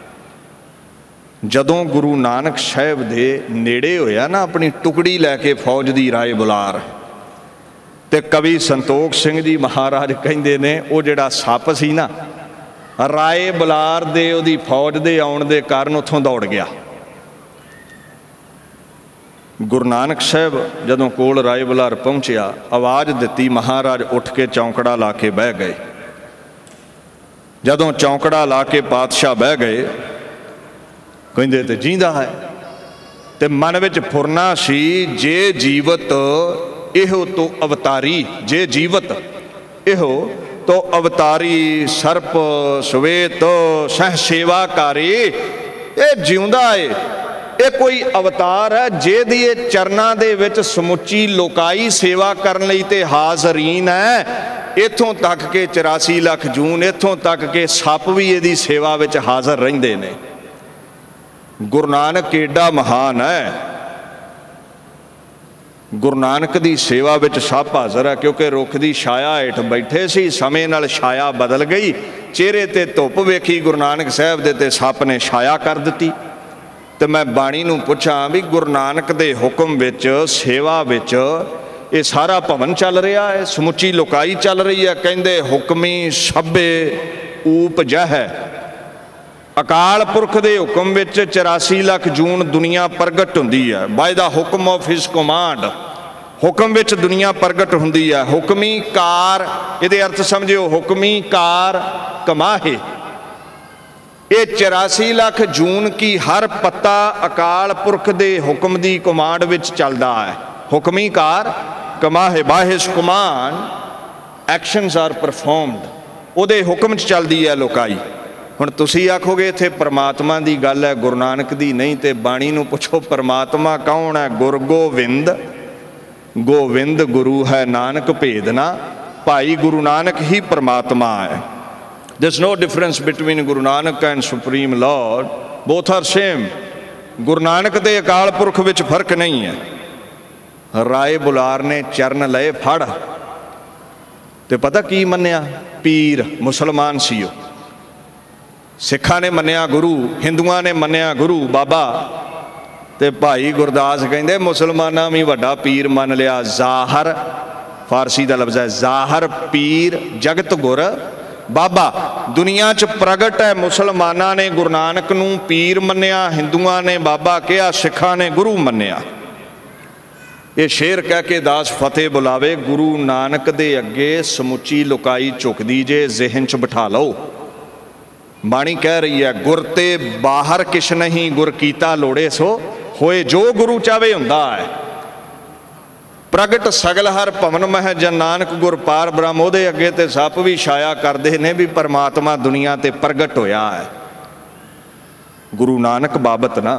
जदों गुरु नानक साहब दे नेड़े होया ना अपनी टुकड़ी लैके फौज दी राय बुलार, ते कवि संतोख सिंह जी महाराज कहंदे ने वो जिहड़ा सप सी ना राय बुलार दे उहदी फौज दे आउण दे कारण उत्थों दौड़ गया। गुरु नानक साहब जदों कोल राय बुलार पहुंचिया, आवाज़ दिती, महाराज उठ के चौंकड़ा ला के बह गए। जदों चौंकड़ा ला के पातशाह बह गए, कहंदे ते जींदा है, ते मन विच फुरना सी, जे जीवत इहो तो अवतारी, जे जीवत इहो तो अवतारी, सर्प श्वेत सह सेवाकारी, ये जिउंदा है, ये कोई अवतार है जिहदी चरनां दे विच समुची लोकाई सेवा करन लई ते हाज़रीन है। इत्थों तक के 84 लाख जून, इत्थों तक के सप भी इहदी सेवा विच हाज़र रहिंदे ने। गुरु नानक एडा महान है, गुरु नानक की सेवा विच सब हाज़र है, क्योंकि रुख की छाया हेठ बैठे सी, समय नाल छाया बदल गई, चेहरे ते धुप वेखी गुरु नानक साहब दे ते सप ने छाया कर दी। तो मैं बाणी नूं पुछां भी गुरु नानक दे हुक्म विच सेवा विच ये सारा भवन चल रहा है, समुची लोकाई चल रही है। कहंदे हुक्मी सभे ऊप जह है, अकाल पुरख दे हुक्म विच 84 लाख जून दुनिया प्रगट हुंदी है। By the hukam of his command, हुक्म विच दुनिया प्रगट हुंदी है। हुक्मी कार, इहदे अर्थ समझिओ, हुक्मी कार कमाहे। ये 84 लाख जून की हर पत्ता अकाल पुरख दे हुक्म दी कमांड विच चलदा है। हुक्मी कार कमाहे, by his command actions are performed, उहदे हुक्म च चलदी है लोकाई। हुण तुसीं आखोगे इत्थे परमात्मा की गल है, गुरु नानक की नहीं, तो बाणी नूं पुछो परमात्मा कौन है? गुर गोविंद, गोविंद गुरु है, नानक भेदना, भाई गुरु नानक ही परमात्मा है। There's no difference between Guru Nanak and Supreme Lord, both are same। Guru Nanak ते अकाल पुरख विच फर्क नहीं है। राय बुलार ने चरण लए फड़, ते पता की मन्निया? पीर मुसलमान सी। सिखां ने मन्निया गुरु, हिंदुआं ने मन्निया गुरु बाबा, ते भाई गुरदास कहते मुसलमाना भी वड्डा पीर मन लिया। ज़ाहर फारसी का लफ्ज़ है, ज़ाहर पीर जगत गुर बाबा। दुनिया च प्रगट है मुसलमाना ने गुरु नानक नूं पीर मन्निया, हिंदुआं ने बाबा कहा, सिखां ने गुरु मन्निया। ये शेर कह के दास फतेह बुलावे। गुरु नानक दे अगे समुची लुकाई झुकदी जे, जहन च बिठा लो। बाणी कह रही है, गुर ते बाहर किश नहीं, गुर कीता लोड़े सो होए, जो गुरु चाहे हुंदा है। प्रगट सगल हर भवन मह जन नानक गुर पार ब्रह्म। उहदे अगे ते सप भी छाया करदे ने भी परमात्मा दुनिया ते प्रगट होया है। गुरु नानक बाबत ना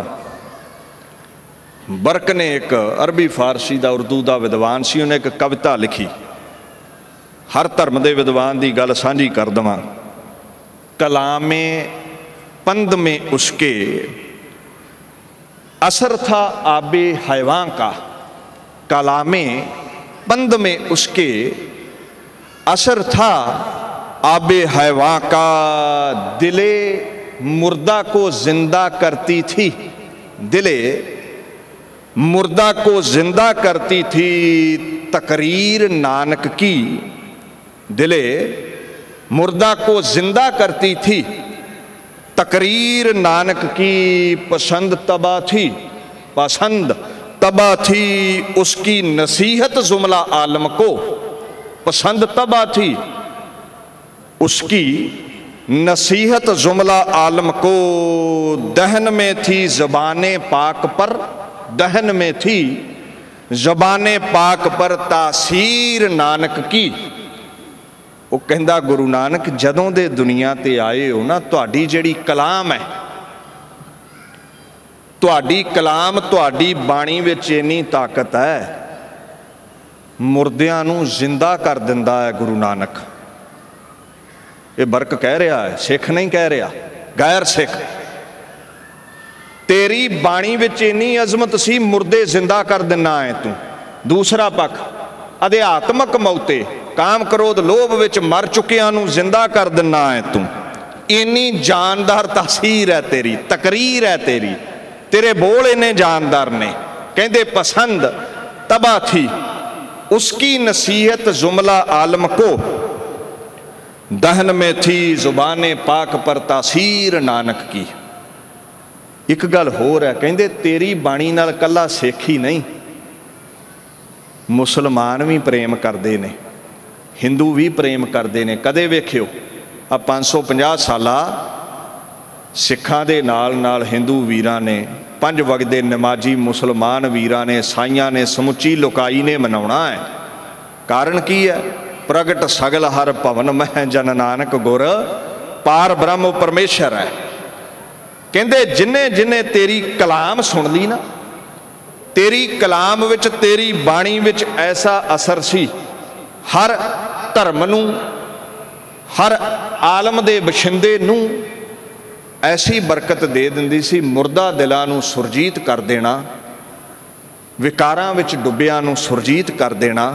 बर्क ने एक अरबी फारसी का उर्दू का विद्वान सी, उन्हें एक कविता लिखी। हर धर्म के विद्वान की गल साझी कर देवां। कलामे पंद में उसके असर था आबे हैवान का। कलामे पंद में उसके असर था आबे हैवान का। दिले मुर्दा को जिंदा करती थी, दिले मुर्दा को जिंदा करती थी तकरीर नानक की। दिले मुर्दा को जिंदा करती थी तकरीर नानक की। पसंद तबा थी, पसंद तबा थी उसकी नसीहत जुमला आलम को। पसंद तबा थी उसकी नसीहत जुमला आलम को। दहन में थी ज़बाने पाक पर, दहन में थी ज़बाने पाक पर तासीर नानक की। वो कहंदा गुरु नानक जदों दे दुनिया ते आए हो ना, तुहाडी जिहड़ी कलाम है, तुहाडी कलाम, तुहाडी बाणी विच इन्नी ताकत है, मुर्दियां नूं जिंदा कर दिंदा है गुरु नानक। ये बरक कह रहा है, सिख नहीं कह रहा, गैर सिख। तेरी बाणी विच इन्नी अजमत सी, मुर्दे जिंदा कर दिना है तू। दूसरा पक्ष अध्यात्मक मौते, काम क्रोध लोभ विच मर चुकियां नूं जिंदा कर दिना है तू। इन्नी जानदार तासीर है तेरी, तकरीर है तेरी, तेरे बोल इन्ने जानदार ने। कहंदे पसंद तबा थी उसकी नसीहत जुमला आलम को। दहन में थी जुबाने पाक पर तासीर नानक की। एक गल होर है, कहंदे तेरी बाणी नाल कल्ला सिख ही नहीं, मुसलमान भी प्रेम करते हैं, हिंदू भी प्रेम करते हैं। कदे वेखियो आ 550 साला सिखां दे नाल नाल हिंदू वीरां ने, पंज वगदे नमाजी मुसलमान वीरां ने, साइयां ने, समुची लुकाई ने मनाउणा है। कारण की है? प्रगट सगल हर भवन मह जन नानक गुर पार ब्रह्म परमेश्वर है। कहंदे जिन्ने जिन्ने तेरी कलाम सुन ली ना, तेरी कलाम विच, तेरी बाणी विच ऐसा असर सी, हर धर्म नूं, हर आलम दे बशिंदे नूं ऐसी बरकत दे दिंदी सी। मुर्दा दिलां नूं सुरजीत कर देना, विकारां विच डुੱबिਆਂ नूं सुरजीत कर देना।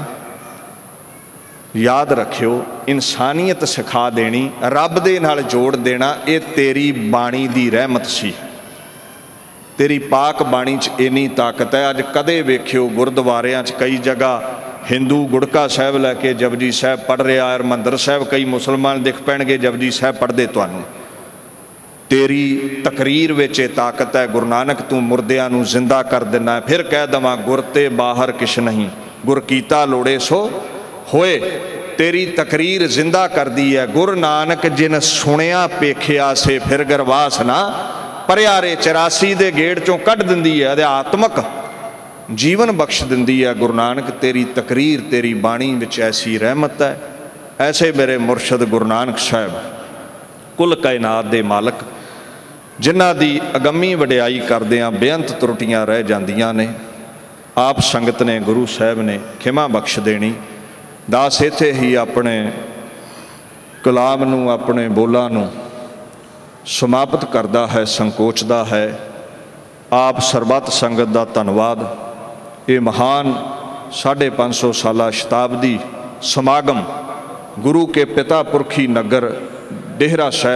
याद रखियो, इंसानियत सिखा देनी, रब दे नाल जोड़ देना, ये तेरी बाणी दी रहमत सी। तेरी पाक बाणी च इन्नी ताकत है। अज कदे वेखियो गुरुद्वारियां च कई जगह हिंदू गुड़का साहब लैके जपजी साहब पढ़ रहा है, हरमंदर साहब कई मुसलमान दिख पैणगे जपजी साहब पढ़ते। तुहानूं तेरी तकरीर विच ताकत है। गुरु नानक तू मुर्दियां नूं जिंदा कर देना है। फिर कह दवां गुर ते बाहर किश नहीं, गुर कीता लोड़े सो होए। तेरी तकरीर जिंदा कर दी है। गुरु नानक जिन सुनिया पेखिया से फिर गरवास ना परियारे 84 दे गेड़ चों कढ़ दिंदी है। अध्यात्मक जीवन बख्श दिंदी है। गुरु नानक तेरी तकरीर, तेरी बाणी विच ऐसी रहमत है। ऐसे मेरे मुरशद गुरु नानक साहब कुल कायनात दे मालक, जिन्हां दी अगम्मी वडियाई करदिआं बेअंत त्रुटियां रह जांदियां ने। आप संगत ने, गुरु साहब ने खिमा बख्श देनी। दास इत्थे ही अपने कलाम नूं, अपने बोलां नूं समाप्त करदा है, संकोचदा है। आप सरबत संगत दा धन्नवाद। ये महान 550 साला शताब्दी समागम गुरु के पिता पुरखी नगर डेहरा साहब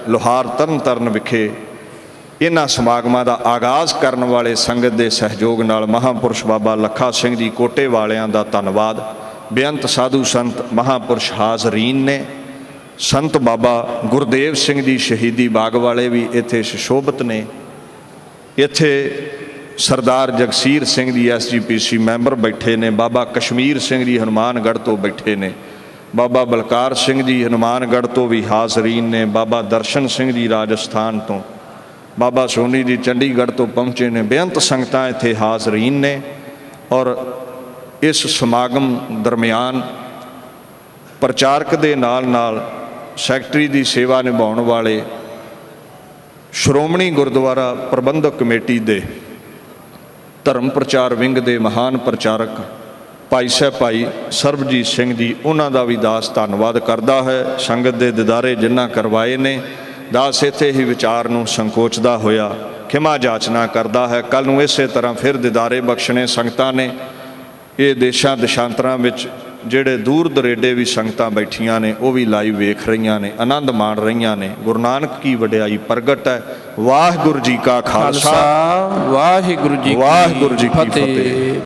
ਲੋਹਾਰ ਤਰਨਤਾਰਨ ਵਿਖੇ ਇਹਨਾਂ ਸਮਾਗਮਾਂ ਦਾ ਆਗਾਜ਼ ਕਰਨ ਵਾਲੇ ਸੰਗਤ ਦੇ ਸਹਿਯੋਗ ਨਾਲ ਮਹਾਂਪੁਰਸ਼ ਬਾਬਾ ਲੱਖਾ ਸਿੰਘ ਜੀ ਕੋਟੇ ਵਾਲਿਆਂ ਦਾ ਧੰਨਵਾਦ। ਬੇਅੰਤ ਸਾਧੂ ਸੰਤ ਮਹਾਂਪੁਰਸ਼ ਹਾਜ਼ਰੀਨ ਨੇ। ਸੰਤ ਬਾਬਾ ਗੁਰਦੇਵ ਸਿੰਘ ਜੀ ਸ਼ਹੀਦੀ ਬਾਗ ਵਾਲੇ ਵੀ ਇੱਥੇ ਸੁਸ਼ੋਭਿਤ ਨੇ। ਇੱਥੇ ਸਰਦਾਰ ਜਗਸੀਰ ਸਿੰਘ ਜੀ SGPC ਮੈਂਬਰ ਬੈਠੇ ਨੇ। ਬਾਬਾ ਕਸ਼ਮੀਰ ਸਿੰਘ ਜੀ ਹਨੂੰਮਾਨਗੜ੍ਹ ਤੋਂ ਬੈਠੇ ਨੇ। ਬਾਬਾ ਬਲਕਾਰ ਸਿੰਘ ਜੀ ਹਨੂੰਮਾਨਗੜ੍ਹ ਤੋਂ ਵੀ ਹਾਜ਼ਰੀਨ ਨੇ। ਬਾਬਾ ਦਰਸ਼ਨ ਸਿੰਘ ਜੀ ਰਾਜਸਥਾਨ ਤੋਂ, ਬਾਬਾ ਸੋਨੀ ਜੀ ਚੰਡੀਗੜ੍ਹ ਤੋਂ ਪਹੁੰਚੇ ਨੇ। ਬੇਅੰਤ ਸੰਗਤਾਂ ਇੱਥੇ ਹਾਜ਼ਰੀਨ ਨੇ। ਔਰ ਇਸ ਸਮਾਗਮ ਦਰਮਿਆਨ ਪ੍ਰਚਾਰਕ ਦੇ ਨਾਲ ਨਾਲ ਸੈਕਟਰੀ ਦੀ ਸੇਵਾ ਨਿਭਾਉਣ ਵਾਲੇ ਸ਼੍ਰੋਮਣੀ ਗੁਰਦੁਆਰਾ ਪ੍ਰਬੰਧਕ ਕਮੇਟੀ ਦੇ ਧਰਮ ਪ੍ਰਚਾਰ ਵਿੰਗ ਦੇ ਮਹਾਨ ਪ੍ਰਚਾਰਕ ਭਾਈ ਸਾਹਿਬ ਭਾਈ ਸਰਬਜੀਤ ਸਿੰਘ ਜੀ, ਉਹਨਾਂ ਦਾ ਵੀ ਦਾਸ ਧੰਨਵਾਦ ਕਰਦਾ ਹੈ। ਸੰਗਤ ਦੇ ਦਿਦਾਰੇ ਜਿਨ੍ਹਾਂ ਕਰਵਾਏ ਨੇ, ਦਾਸ ਇੱਥੇ ਹੀ ਵਿਚਾਰ ਨੂੰ ਸੰਕੋਚਦਾ ਹੋਇਆ ਖਿਮਾ ਜਾਚਨਾ ਕਰਦਾ ਹੈ। ਕੱਲ੍ਹ ਨੂੰ ਇਸੇ ਤਰ੍ਹਾਂ ਫਿਰ ਦਿਦਾਰੇ ਬਖਸ਼ਣੇ ਸੰਗਤਾਂ ਨੇ। ਇਹ ਦੇਸ਼ਾਂ ਦੇਸ਼ਾਂਤਰਾਂ ਵਿੱਚ ਜਿਹੜੇ ਦੂਰ ਦਰੇਡੇ ਵੀ ਸੰਗਤਾਂ ਬੈਠੀਆਂ ਨੇ, ਉਹ ਵੀ ਲਾਈਵ ਵੇਖ ਰਹੀਆਂ ਨੇ, ਆਨੰਦ ਮਾਣ ਰਹੀਆਂ ਨੇ। ਗੁਰੂ ਨਾਨਕ ਕੀ ਵਡਿਆਈ ਪ੍ਰਗਟ ਹੈ। ਵਾਹਿਗੁਰੂ ਜੀ ਕਾ ਖਾਲਸਾ, ਵਾਹਿਗੁਰੂ ਜੀ ਕੀ ਫਤਿਹ।